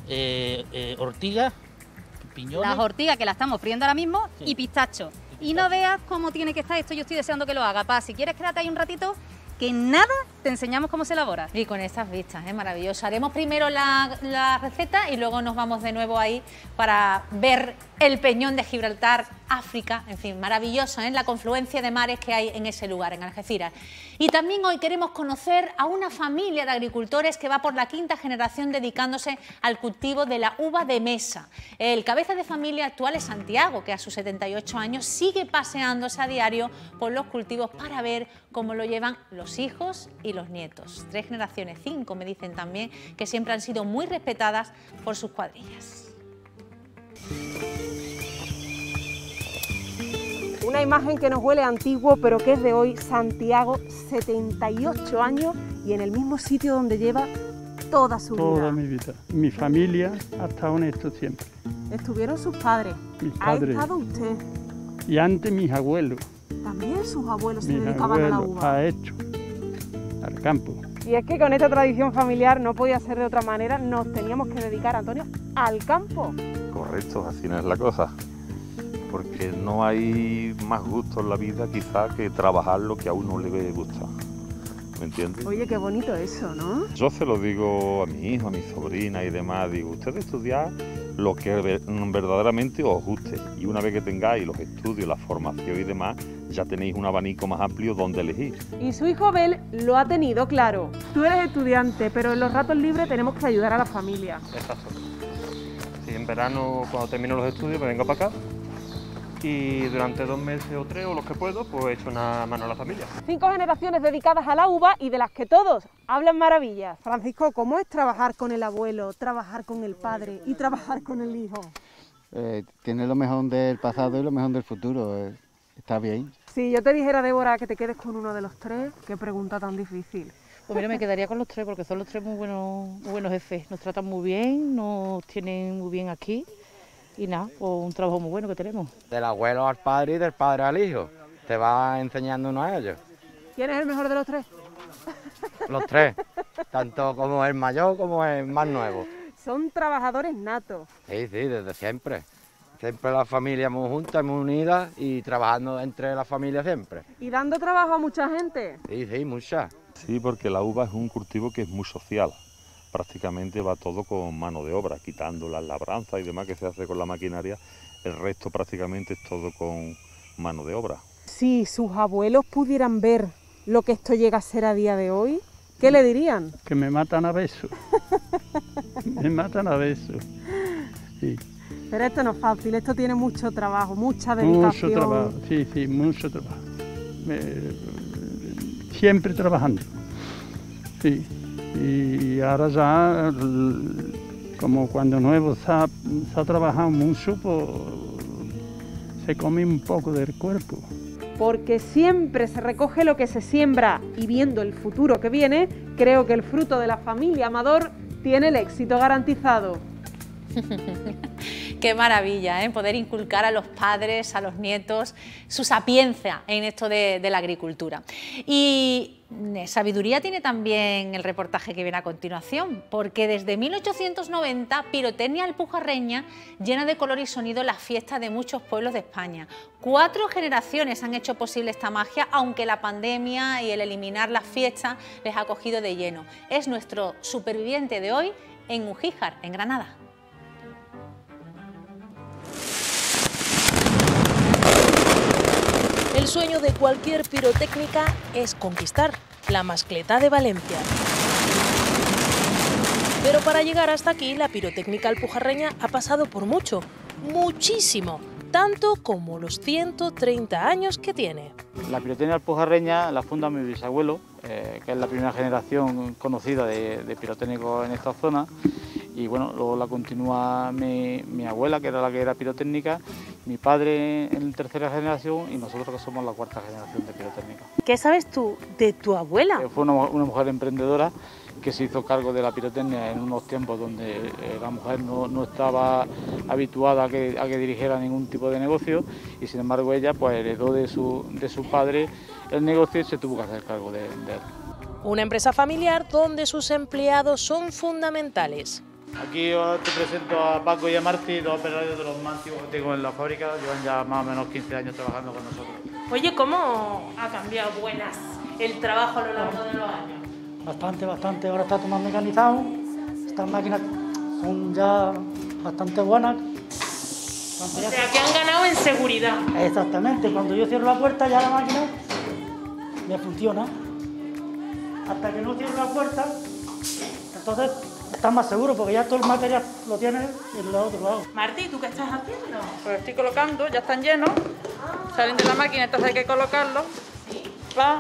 ortigas, piñones. Las ortigas que las estamos friendo ahora mismo, sí. Y pistacho. Y no veas cómo tiene que estar esto, yo estoy deseando que lo haga. Pa, si quieres quédate ahí un ratito, que nada te enseñamos cómo se elabora. Y con estas vistas, maravilloso. Haremos primero la receta y luego nos vamos de nuevo ahí para ver el Peñón de Gibraltar, África, en fin, maravilloso, la confluencia de mares que hay en ese lugar, en Algeciras. Y también hoy queremos conocer a una familia de agricultores que va por la 5ª generación dedicándose al cultivo de la uva de mesa. El cabeza de familia actual es Santiago, que a sus 78 años sigue paseándose a diario por los cultivos para ver cómo lo llevan los hijos y los nietos. 3 generaciones, 5 me dicen también, que siempre han sido muy respetadas por sus cuadrillas. Una imagen que nos huele antiguo, pero que es de hoy. Santiago, 78 años y en el mismo sitio donde lleva toda su vida. Toda mi vida. Mi familia ha estado en esto siempre. Estuvieron sus padres. Mis padres. Ha estado usted. Y antes mis abuelos. También sus abuelos se dedicaban a la uva. Ha hecho al campo. Y es que con esta tradición familiar no podía ser de otra manera, nos teníamos que dedicar, Antonio, al campo. Correcto, así no es la cosa. Porque no hay más gusto en la vida quizá que trabajar lo que a uno le gusta. ¿Me entiendes? Oye, qué bonito eso, ¿no? Yo se lo digo a mi hijo, a mi sobrina y demás. Digo, ustedes estudiad lo que verdaderamente os guste. Y una vez que tengáis los estudios, la formación y demás, ya tenéis un abanico más amplio donde elegir. Y su hijo Abel lo ha tenido claro. Tú eres estudiante, pero en los ratos libres tenemos que ayudar a la familia. Exacto. Sí, en verano, cuando termino los estudios, me vengo para acá. Y durante 2 meses o 3, o los que puedo, pues echo una mano a la familia. 5 generaciones dedicadas a la uva y de las que todos hablan maravillas. Francisco, ¿cómo es trabajar con el abuelo, trabajar con el padre y trabajar con el hijo? Tiene lo mejor del pasado y lo mejor del futuro. Está bien. Si yo te dijera, Débora, que te quedes con uno de los 3, qué pregunta tan difícil. Pues mira, me quedaría con los 3 porque son los 3 muy buenos jefes. Nos tratan muy bien, nos tienen muy bien aquí. Y nada, pues un trabajo muy bueno que tenemos. Del abuelo al padre y del padre al hijo. Te va enseñando uno a ellos. ¿Quién es el mejor de los 3? Los 3, tanto como el mayor como el más nuevo. Son trabajadores natos. Sí, desde siempre. Siempre la familia muy junta, muy unida y trabajando entre la familia siempre. ¿Y dando trabajo a mucha gente? Sí, mucha. Sí, porque la uva es un cultivo que es muy social. Prácticamente va todo con mano de obra, quitando las labranzas y demás que se hace con la maquinaria, el resto prácticamente es todo con mano de obra. Si sus abuelos pudieran ver lo que esto llega a ser a día de hoy, ¿qué le dirían? Que me matan a besos. Me matan a besos. Sí. Pero esto no es fácil, esto tiene mucho trabajo, mucha dedicación. Mucho trabajo, sí, mucho trabajo. Siempre trabajando. Sí. Y ahora ya, como cuando nuevo se ha trabajado mucho, pues se come un poco del cuerpo. Porque siempre se recoge lo que se siembra y viendo el futuro que viene, creo que el fruto de la familia Amador tiene el éxito garantizado. Qué maravilla, ¿eh? Poder inculcar a los padres, a los nietos, su sapiencia en esto de la agricultura. Y sabiduría tiene también el reportaje que viene a continuación, porque desde 1890 Pirotecnia Alpujarreña llena de color y sonido las fiestas de muchos pueblos de España. 4 generaciones han hecho posible esta magia, aunque la pandemia y el eliminar las fiestas les ha cogido de lleno. Es nuestro superviviente de hoy en Ugíjar, en Granada. El sueño de cualquier pirotécnica es conquistar la mascleta de Valencia. Pero para llegar hasta aquí, la pirotécnica alpujarreña ha pasado por mucho, muchísimo, tanto como los 130 años que tiene. La pirotecnia alpujarreña la funda mi bisabuelo, que es la primera generación conocida de pirotécnicos en esta zona. Y bueno, luego la continúa mi abuela, que era la que era pirotécnica, mi padre en tercera generación y nosotros que somos la cuarta generación de pirotécnica. ¿Qué sabes tú de tu abuela? Fue una mujer emprendedora que se hizo cargo de la pirotecnia en unos tiempos donde la mujer no estaba habituada a que dirigiera ningún tipo de negocio y sin embargo ella pues heredó de su padre el negocio y se tuvo que hacer cargo de él. Una empresa familiar donde sus empleados son fundamentales. Aquí yo te presento a Paco y a Marti, dos operarios de los más antiguos que tengo en la fábrica, llevan ya más o menos 15 años trabajando con nosotros. Oye, ¿cómo ha cambiado Buenas el trabajo a lo largo de los años? Bastante, ahora está todo más mecanizado, estas máquinas son ya bastante buenas. O sea, que han ganado en seguridad. Exactamente, cuando yo cierro la puerta ya la máquina me funciona. Hasta que no cierro la puerta, entonces estás más seguro porque ya todo el material lo tienes en el otro lado. Martí, ¿tú qué estás haciendo? Pues estoy colocando, ya están llenos, salen de la máquina, entonces hay que colocarlos. Sí. Va.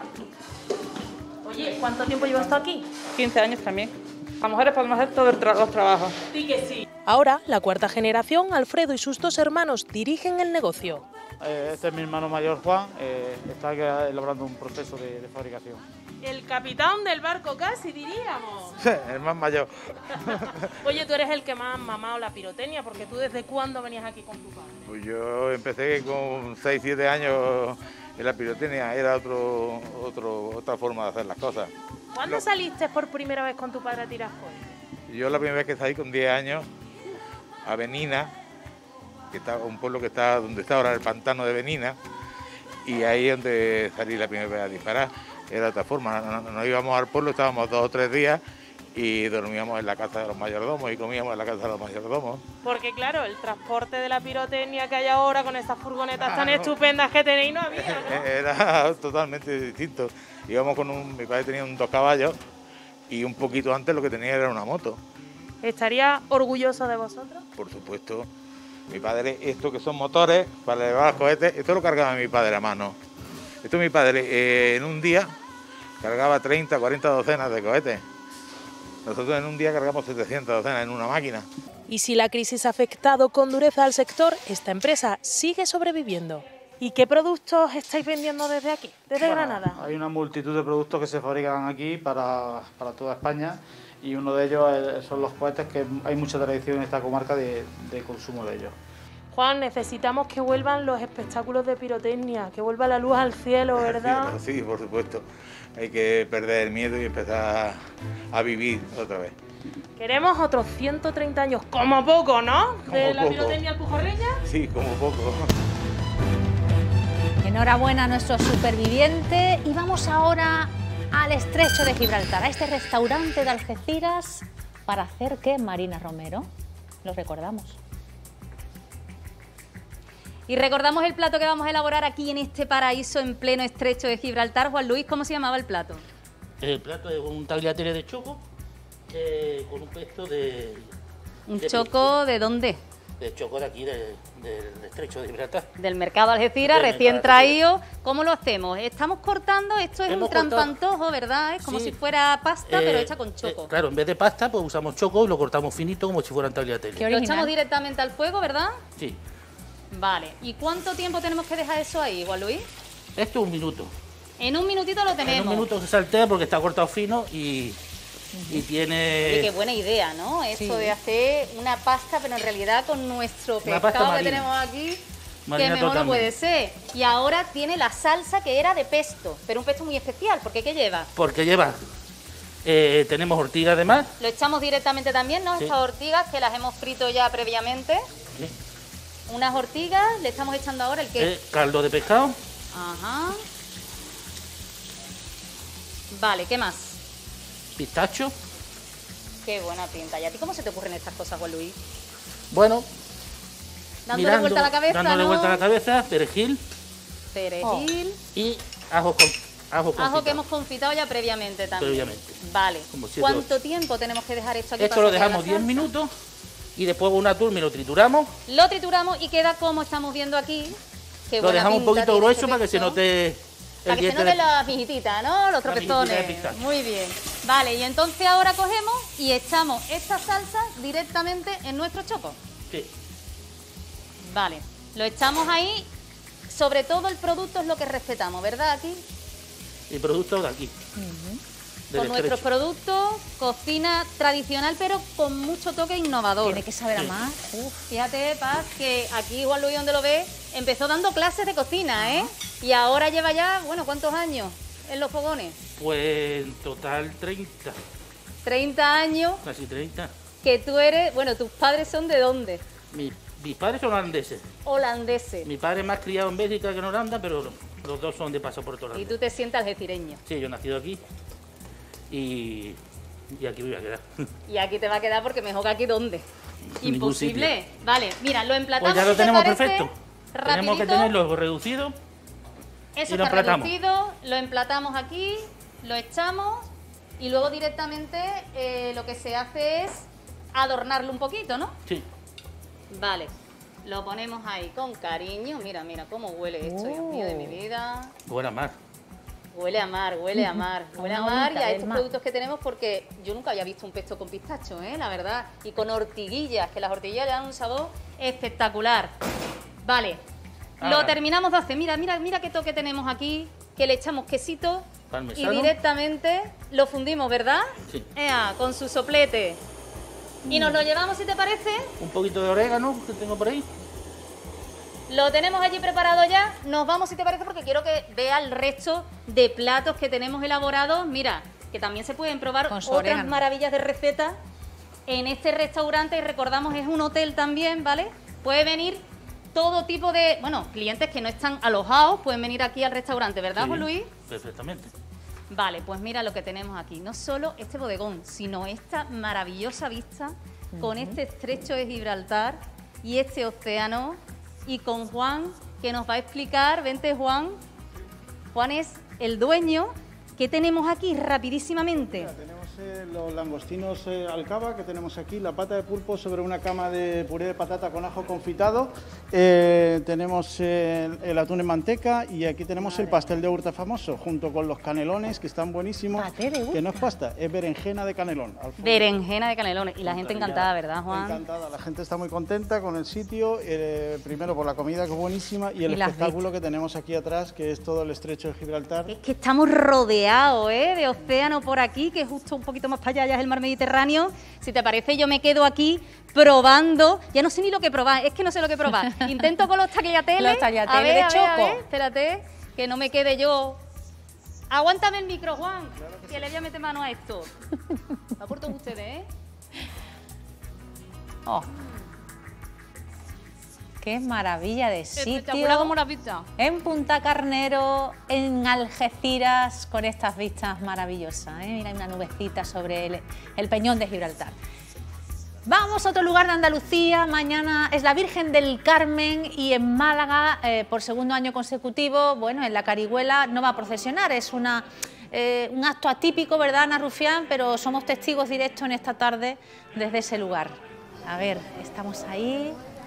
Oye, ¿cuánto tiempo llevas tú aquí? 15 años también. Las mujeres podemos hacer todos los trabajos. Sí que sí. Ahora, la cuarta generación, Alfredo y sus 2 hermanos dirigen el negocio. Este es mi hermano mayor Juan, está elaborando un proceso de fabricación. El capitán del barco casi, diríamos. Sí, el más mayor. Oye, tú eres el que más ha mamado la pirotecnia, porque tú ¿desde cuándo venías aquí con tu padre? Pues yo empecé con 6, 7 años en la pirotecnia, era otra forma de hacer las cosas. ¿Cuándo saliste por primera vez con tu padre a tirar cohetes? Yo la primera vez que salí con 10 años a Benina, que está un pueblo que está donde está ahora el pantano de Benina, y ahí es donde salí la primera vez a disparar. Era de otra forma, nos íbamos al pueblo, estábamos 2 o 3 días y dormíamos en la casa de los mayordomos y comíamos en la casa de los mayordomos. Porque claro, el transporte de la pirotecnia que hay ahora con estas furgonetas tan estupendas que tenéis no había, ¿no? Era totalmente distinto. Íbamos con mi padre tenía un 2 caballos y un poquito antes lo que tenía era una moto. ¿Estaría orgulloso de vosotros? Por supuesto. Mi padre, esto que son motores para elevar los cohetes, esto lo cargaba mi padre a mano. Esto mi padre en un día cargaba 30, 40 docenas de cohetes. Nosotros en un día cargamos 700 docenas en una máquina. Y si la crisis ha afectado con dureza al sector, esta empresa sigue sobreviviendo. ¿Y qué productos estáis vendiendo desde aquí, desde Granada? Hay una multitud de productos que se fabrican aquí para toda España y uno de ellos son los cohetes, que hay mucha tradición en esta comarca de consumo de ellos. Juan, necesitamos que vuelvan los espectáculos de pirotecnia, que vuelva la luz al cielo, ¿verdad? Sí, por supuesto. Hay que perder el miedo y empezar a vivir otra vez. Queremos otros 130 años, como poco, ¿no? De la pirotecnia alpujarreña. Sí, como poco. Enhorabuena a nuestro superviviente y vamos ahora al Estrecho de Gibraltar, a este restaurante de Algeciras, para hacer ¿qué, Marina Romero? Lo recordamos. Y recordamos el plato que vamos a elaborar aquí en este paraíso en pleno Estrecho de Gibraltar. Juan Luis, ¿cómo se llamaba el plato? El plato es un tagliatelle de choco con un pesto de... ¿Un choco de dónde? del choco de aquí, del estrecho de Gibraltar. Del mercado Algeciras, Del recién mercado traído. ¿Cómo lo hacemos? Estamos cortando, esto es Hemos un trampantojo, ¿verdad? Es como Sí. si fuera pasta, pero hecha con choco. Claro, en vez de pasta, pues usamos choco y lo cortamos finito como si fueran tagliatelle. Lo echamos directamente al fuego, ¿verdad? Sí. Vale. ¿Y cuánto tiempo tenemos que dejar eso ahí, Juan Luis? Esto es un minuto. En un minutito lo tenemos. En un minuto se saltea porque está cortado fino y tiene... Oye, qué buena idea, ¿no? Esto Sí. de hacer una pasta, pero en realidad con nuestro Una pasta pescado que marina. tenemos aquí, Marina que mejor no totalmente. puede ser. Y ahora tiene la salsa que era de pesto, pero un pesto muy especial, porque ¿qué lleva? Porque lleva... tenemos ortiga además. Lo echamos directamente también, ¿no? Sí. Estas ortigas que las hemos frito ya previamente. Sí. Unas ortigas, le estamos echando ahora el que... Caldo de pescado. Ajá. Vale, ¿qué más? Pistacho. Qué buena pinta. ¿Y a ti cómo se te ocurren estas cosas, Juan Luis? Bueno, Dándole vuelta a la cabeza, dándole ¿no? vuelta a la cabeza, perejil Perejil. y ajo Ajo confitado. que hemos confitado ya previamente también. Previamente. Vale. Como 7 ¿Cuánto tiempo tenemos que dejar esto aquí? Esto para lo que quede dejamos la 10 salsa? minutos y después con una turma y lo trituramos. Lo trituramos y queda como estamos viendo aquí. Qué Lo buena dejamos un pinta poquito tiene grueso este para que se pesto. note Para el que se diente noten de... las mijititas, ¿no? Los La mijitita de tropezones. pistacho. Muy bien. Vale, y entonces ahora cogemos y echamos esta salsa directamente en nuestro choco. Sí. Vale, lo echamos ahí. Sobre todo el producto es lo que respetamos, ¿verdad? Aquí. El producto de aquí. del Con nuestros estrecho. productos, cocina tradicional, pero con mucho toque innovador. Tiene que saber a Sí. más. Fíjate, Paz, que aquí Juan Luis, donde lo ves, empezó dando clases de cocina, ¿eh? Y ahora lleva ya, bueno, ¿cuántos años en los fogones? Pues en total 30, 30 años casi 30. que tú eres, bueno, tus padres son ¿de dónde? Mis padres son holandeses. Holandeses. Mi padre es más criado en Bélgica que en Holanda, pero los dos son de pasaporte Y holandés. tú te sientes algecireño. Sí, yo he nacido aquí y aquí me voy a quedar. Y aquí te va a quedar porque mejor que aquí, ¿dónde? En ningún Imposible. Vale, mira, lo emplatamos. Pues ya lo si te tenemos parece, perfecto. Tenemos que rapidito. tenerlo reducido. Eso y lo está emplatamos. reducido, lo emplatamos aquí, lo echamos y luego directamente lo que se hace es adornarlo un poquito, ¿no? Sí. Vale, lo ponemos ahí con cariño. Mira, mira cómo huele esto, Dios mío de mi vida. Buena mar. Huele a mar, huele a mar, huele a Una mar y bolita a del estos mar. productos que tenemos porque yo nunca había visto un pesto con pistacho, la verdad. Y con ortiguillas, que las ortiguillas le dan un sabor espectacular. Vale, lo Ahora. terminamos de hacer. Mira, mira, mira qué toque tenemos aquí, que le echamos quesito Parmesano. y directamente lo fundimos, ¿verdad? Sí. Ea, con su soplete. Y nos lo llevamos, si te parece. Un poquito de orégano que tengo por ahí. Lo tenemos allí preparado ya. Nos vamos, si te parece, porque quiero que vea el resto de platos que tenemos elaborados. Mira, que también se pueden probar Con su otras orégano. maravillas de recetas en este restaurante. Y recordamos, es un hotel también, ¿vale? Puede venir todo tipo de, bueno, clientes que no están alojados, pueden venir aquí al restaurante, ¿verdad, Sí, Juan Luis? Perfectamente. Vale, pues mira lo que tenemos aquí. No solo este bodegón, sino esta maravillosa vista con este estrecho de Gibraltar y este océano. Y con Juan, que nos va a explicar. Vente, Juan. Juan es el dueño. ¿Qué tenemos aquí rapidísimamente? Tenemos los langostinos al cava que tenemos aquí, la pata de pulpo sobre una cama de puré de patata con ajo confitado. Tenemos el atún en manteca y aquí tenemos el pastel de urta famoso junto con los canelones que están buenísimos. Que no es pasta, es berenjena de canelón. al fondo. Berenjena de canelones. Y la gente encantada, ¿verdad, Juan? Encantada, la gente está muy contenta con el sitio, primero por la comida que es buenísima y el Y las espectáculo que tenemos aquí atrás, que es todo el estrecho de Gibraltar. Es que estamos rodeados de océano por aquí, que justo un poquito más para allá ya es el mar Mediterráneo. Si te parece, yo me quedo aquí probando. Ya no sé ni lo que probar, es que no sé lo que probar. Intento con los tagliatelles. Los tagliatelles A ver, de a ver, a choco. ver, espérate, que no me quede yo. Aguántame el micro, Juan, que le voy a meter mano a esto. Va por todos ustedes, ¿eh? Oh. Qué maravilla de sitio. Espectacular como la pizza. En Punta Carnero, en Algeciras, con estas vistas maravillosas. Mira, hay una nubecita sobre el peñón de Gibraltar. Vamos a otro lugar de Andalucía. Mañana es la Virgen del Carmen y en Málaga, por segundo año consecutivo, bueno, en la Carihuela no va a procesionar. Es un acto atípico, ¿verdad, Ana Rufián? Pero somos testigos directos en esta tarde desde ese lugar. A ver, estamos ahí.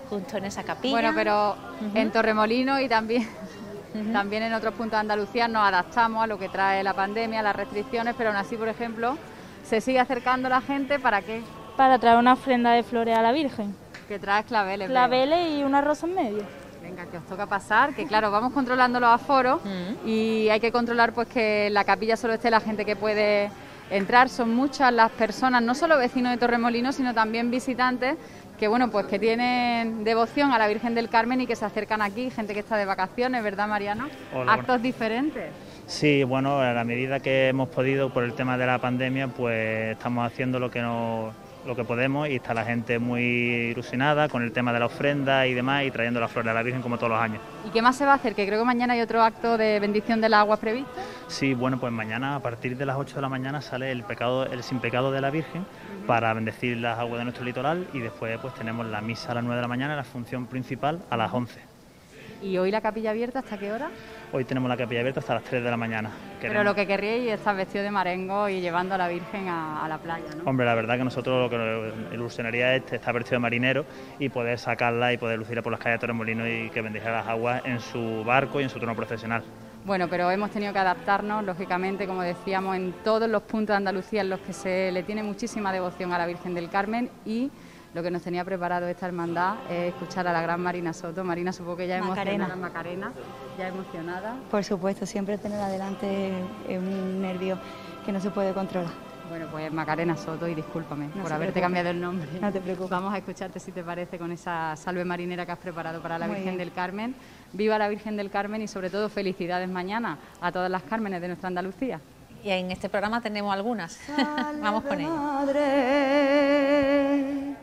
justo en esa capilla. Bueno, pero en Torremolinos y también en otros puntos de Andalucía nos adaptamos a lo que trae la pandemia, las restricciones, pero aún así, por ejemplo, se sigue acercando la gente, ¿para qué? Para traer una ofrenda de flores a la Virgen. Que traes claveles. Claveles y una rosa en medio. Venga, que os toca pasar, que claro, vamos controlando los aforos y hay que controlar pues que en la capilla solo esté la gente que puede entrar. Son muchas las personas, no solo vecinos de Torremolinos, sino también visitantes que bueno, pues que tienen devoción a la Virgen del Carmen y que se acercan aquí, gente que está de vacaciones, ¿verdad, Mariano? Hola, actos diferentes. Sí, bueno, a la medida que hemos podido por el tema de la pandemia, pues estamos haciendo lo que podemos y está la gente muy ilusionada con el tema de la ofrenda y demás y trayendo las flores a la Virgen como todos los años. ¿Y qué más se va a hacer? Que creo que mañana hay otro acto de bendición del agua previsto. Sí, bueno, pues mañana a partir de las 8 de la mañana sale el sin pecado de la Virgen para bendecir las aguas de nuestro litoral y después pues tenemos la misa a las 9 de la mañana, la función principal a las 11. ¿Y hoy la capilla abierta hasta qué hora? Hoy tenemos la capilla abierta hasta las 3 de la mañana. Pero lo que querríais es estar vestido de marengo y llevando a la Virgen a la playa, ¿no? Hombre, la verdad que nosotros lo que nos ilusionaría es estar vestido de marinero y poder sacarla y poder lucirla por las calles de Torremolinos y que bendijera las aguas en su barco y en su trono procesional. Bueno, pero hemos tenido que adaptarnos, lógicamente, como decíamos, en todos los puntos de Andalucía en los que se le tiene muchísima devoción a la Virgen del Carmen y lo que nos tenía preparado esta hermandad es escuchar a la gran Marina Soto. Marina, supongo que ya emocionada, Macarena, ya emocionada. Por supuesto, siempre tenerla delante es un nervio que no se puede controlar. Bueno, pues Macarena Soto, y discúlpame por haberte cambiado el nombre. No te preocupes. Vamos a escucharte, si te parece, con esa salve marinera que has preparado para la Virgen del Carmen. Viva la Virgen del Carmen y sobre todo felicidades mañana a todas las Cármenes de nuestra Andalucía. Y en este programa tenemos algunas. Vamos con ellas. Madre,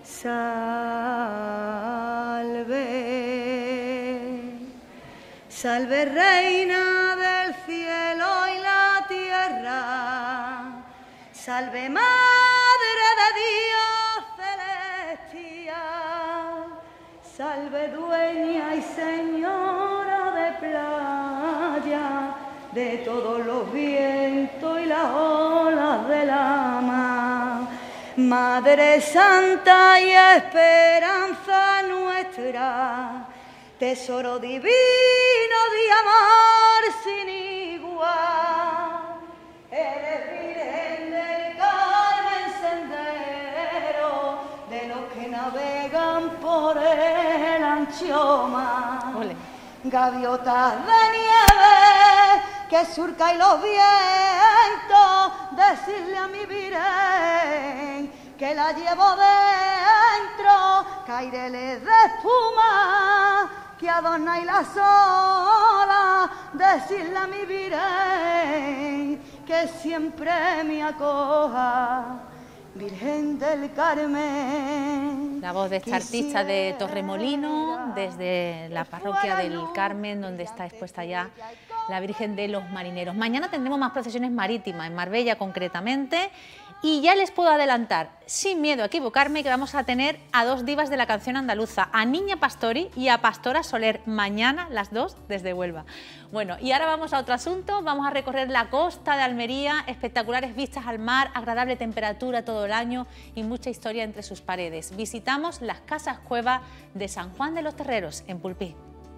salve, salve Reina del cielo y la tierra, salve Madre de Dios celestial, salve dueña y señora de playa, de todos los vientos y las olas de la mar. Madre Santa y esperanza nuestra, tesoro divino de amor sin igual. Eres Virgen del Carmen, sendero de los que navegan por el ancho mar. Gaviotas de nieve que surcan los vientos, decirle a mi Virgen que la llevo dentro, caireles de espuma que adornáis las olas, decirle a mi Virgen que siempre me acoja, Virgen del Carmen. La voz de esta artista de Torremolinos, desde la parroquia del Carmen, donde está expuesta ya la Virgen de los Marineros. Mañana tendremos más procesiones marítimas, en Marbella concretamente, y ya les puedo adelantar, sin miedo a equivocarme, que vamos a tener a dos divas de la canción andaluza, a Niña Pastori y a Pastora Soler, mañana las dos desde Huelva. Bueno, y ahora vamos a otro asunto, vamos a recorrer la costa de Almería, espectaculares vistas al mar, agradable temperatura todo el año y mucha historia entre sus paredes. Visitamos las casas cueva de San Juan de los Terreros, en Pulpí.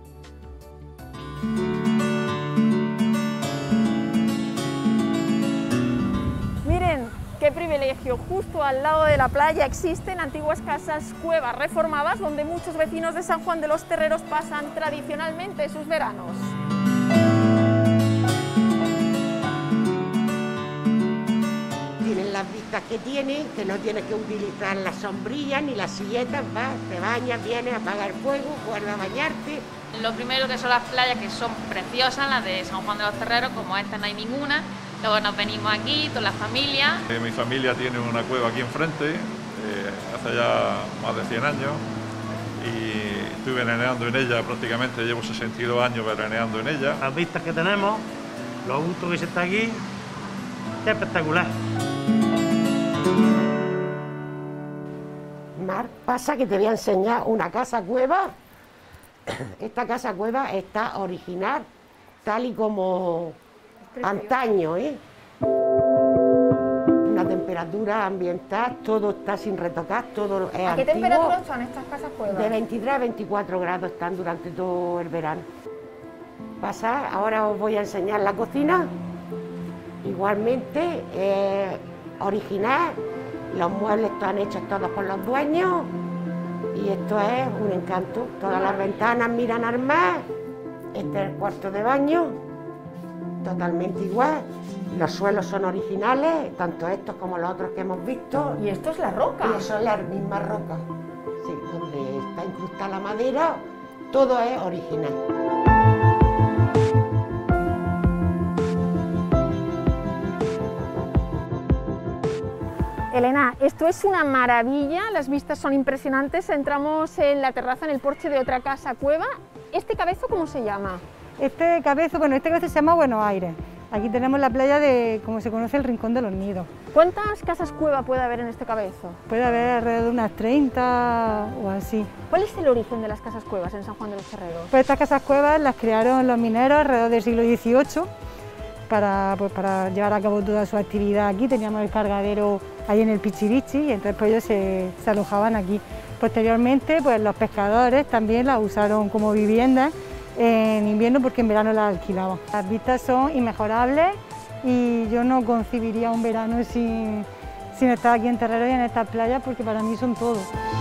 Miren, qué privilegio, justo al lado de la playa existen antiguas casas cuevas reformadas donde muchos vecinos de San Juan de los Terreros pasan tradicionalmente sus veranos. Tienen las vistas que tienen, que no tienes que utilizar las sombrillas ni las silletas, vas, te bañas, vienes a apagar fuego, jugar a bañarte. Lo primero que son las playas, que son preciosas, las de San Juan de los Terreros, como esta no hay ninguna. Luego nos venimos aquí, toda la familia. Mi familia tiene una cueva aquí enfrente, hace ya más de 100 años, y estoy veraneando en ella prácticamente, llevo 62 años veraneando en ella. Las vistas que tenemos, lo gusto que se está aquí, es espectacular. Mar, pasa que te voy a enseñar una casa cueva. Esta casa cueva está original, tal y como antaño, ¿eh? Una temperatura temperatura ambiental, todo está sin retocar, todo es ¿A qué antiguo. temperatura son estas casas cuevas? De 23 a 24 grados están durante todo el verano. Pasar, ahora os voy a enseñar la cocina. Igualmente, original, los muebles están hechos todos por los dueños y esto es un encanto. Todas las ventanas miran al mar, este es el cuarto de baño, totalmente igual. Los suelos son originales, tanto estos como los otros que hemos visto. ¿Y esto es la roca? Y eso es la misma roca, sí, donde está incrustada la madera, todo es original. Elena, esto es una maravilla, las vistas son impresionantes, entramos en la terraza, en el porche de otra casa cueva. ¿Este cabezo cómo se llama? Este cabezo se llama Buenos Aires. Aquí tenemos la playa de, como se conoce, el Rincón de los Nidos. ¿Cuántas casas cueva puede haber en este cabezo? Puede haber alrededor de unas 30 o así. ¿Cuál es el origen de las casas cuevas en San Juan de los Terreros? Pues estas casas cuevas las crearon los mineros alrededor del siglo XVIII para llevar a cabo toda su actividad aquí. Teníamos el cargadero ahí en el Pichirichi y entonces pues ellos se alojaban aquí. Posteriormente pues los pescadores también las usaron como viviendas en invierno porque en verano las alquilaban. Las vistas son inmejorables y yo no concibiría un verano sin estar aquí en Terreros y en estas playas porque para mí son todo.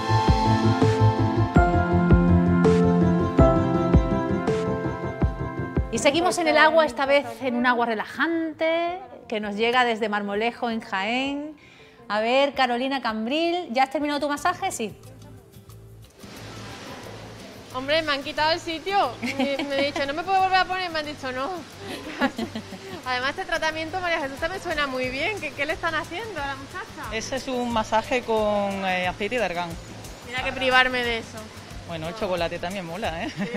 Y seguimos en el agua, esta vez en un agua relajante que nos llega desde Marmolejo en Jaén. A ver, Carolina Cambril, ¿ya has terminado tu masaje? Sí. Hombre, me han quitado el sitio. Me he dicho, ¿no me puedo volver a poner? Me han dicho, no. Además, este tratamiento, María Jesús, me suena muy bien. ¿Qué le están haciendo a la muchacha? Ese es un masaje con aceite de argán. Mira que privarme de eso. Bueno, el chocolate también mola, ¿eh? Sí.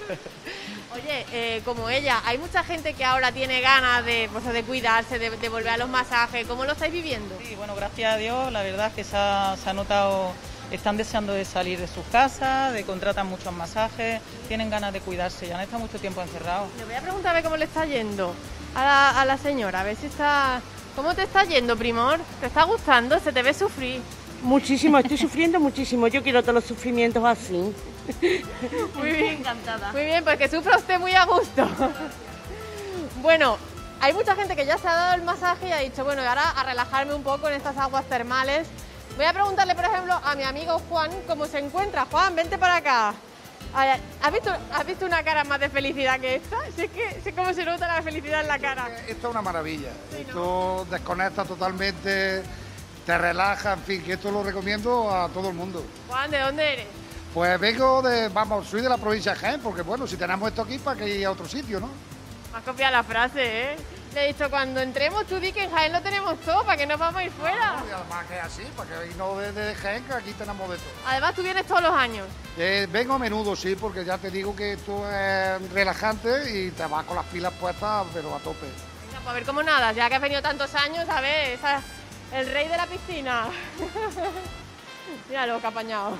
Oye, como ella, hay mucha gente que ahora tiene ganas de cuidarse, de volver a los masajes. ¿Cómo lo estáis viviendo? Sí, bueno, gracias a Dios, la verdad es que se ha notado. Están deseando de salir de sus casas, contratan muchos masajes, tienen ganas de cuidarse, ya han estado mucho tiempo encerrados. Le voy a preguntar a ver cómo le está yendo a la señora, a ver si está... ¿Cómo te está yendo, Primor? ¿Te está gustando? Se te ve sufrir. Muchísimo, estoy sufriendo muchísimo, yo quiero todos los sufrimientos así. Muy bien, encantada. Muy bien, pues que sufra usted muy a gusto. Bueno, hay mucha gente que ya se ha dado el masaje y ha dicho, bueno, y ahora a relajarme un poco en estas aguas termales. Voy a preguntarle, por ejemplo, a mi amigo Juan cómo se encuentra. Juan, vente para acá. ¿Has visto una cara más de felicidad que esta? Sé cómo se nota la felicidad en la cara. Esto es una maravilla. Sí, esto desconecta totalmente, te relaja, en fin, que esto lo recomiendo a todo el mundo. Juan, ¿de dónde eres? Pues soy de la provincia de Jaén, porque bueno, si tenemos esto aquí, ¿para que ir a otro sitio, no? Me has copiado la frase, ¿eh? Le he dicho, cuando entremos tú di que en Jaén lo tenemos todo, ¿para que nos vamos a ir fuera? No, y además que es así, para que irnos de Jaén, que aquí tenemos de todo. Además, ¿tú vienes todos los años? Vengo a menudo, sí, porque ya te digo que esto es relajante y te vas con las pilas puestas, pero a tope. Venga, pues a ver cómo nadas, ya que has venido tantos años, a ver, el rey de la piscina. Mira lo que ha apañado.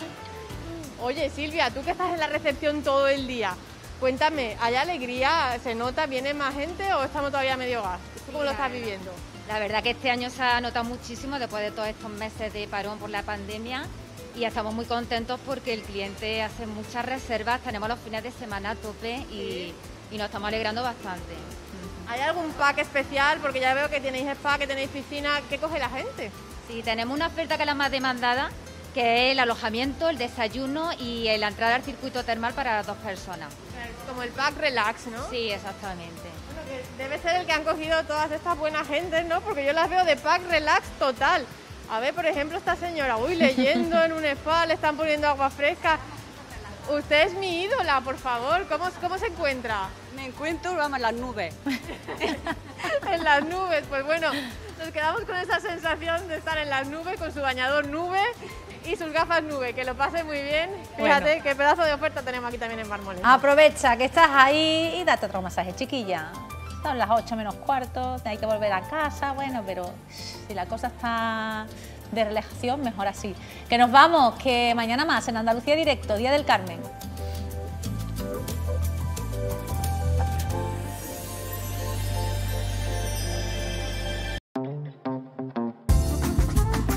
Oye, Silvia, tú que estás en la recepción todo el día, cuéntame, ¿hay alegría? ¿Se nota? ¿Viene más gente o estamos todavía a medio gas? ¿Tú cómo lo estás viviendo? La verdad que este año se ha notado muchísimo después de todos estos meses de parón por la pandemia y estamos muy contentos porque el cliente hace muchas reservas, tenemos los fines de semana a tope y nos estamos alegrando bastante. ¿Hay algún pack especial? Porque ya veo que tenéis spa, que tenéis piscina. ¿Qué coge la gente? Sí, tenemos una oferta que es la más demandada, que es el alojamiento, el desayuno y la entrada al circuito termal para las 2 personas. Como el pack relax, ¿no? Sí, exactamente. Bueno, que debe ser el que han cogido todas estas buenas gentes, ¿no? Porque yo las veo de pack relax total. A ver, por ejemplo, esta señora, leyendo en un spa, le están poniendo agua fresca. Usted es mi ídola, por favor. ¿Cómo se encuentra? Me encuentro, vamos, en las nubes. En las nubes, pues bueno, nos quedamos con esa sensación de estar en las nubes con su bañador nube y sus gafas nube, que lo pase muy bien. Fíjate bueno, qué pedazo de oferta tenemos aquí también en Marmolejo. Aprovecha que estás ahí y date otro masaje, chiquilla. Son las 8 menos cuarto, hay que volver a casa, bueno, pero si la cosa está de relajación, mejor así. Que nos vamos, que mañana más en Andalucía Directo, Día del Carmen.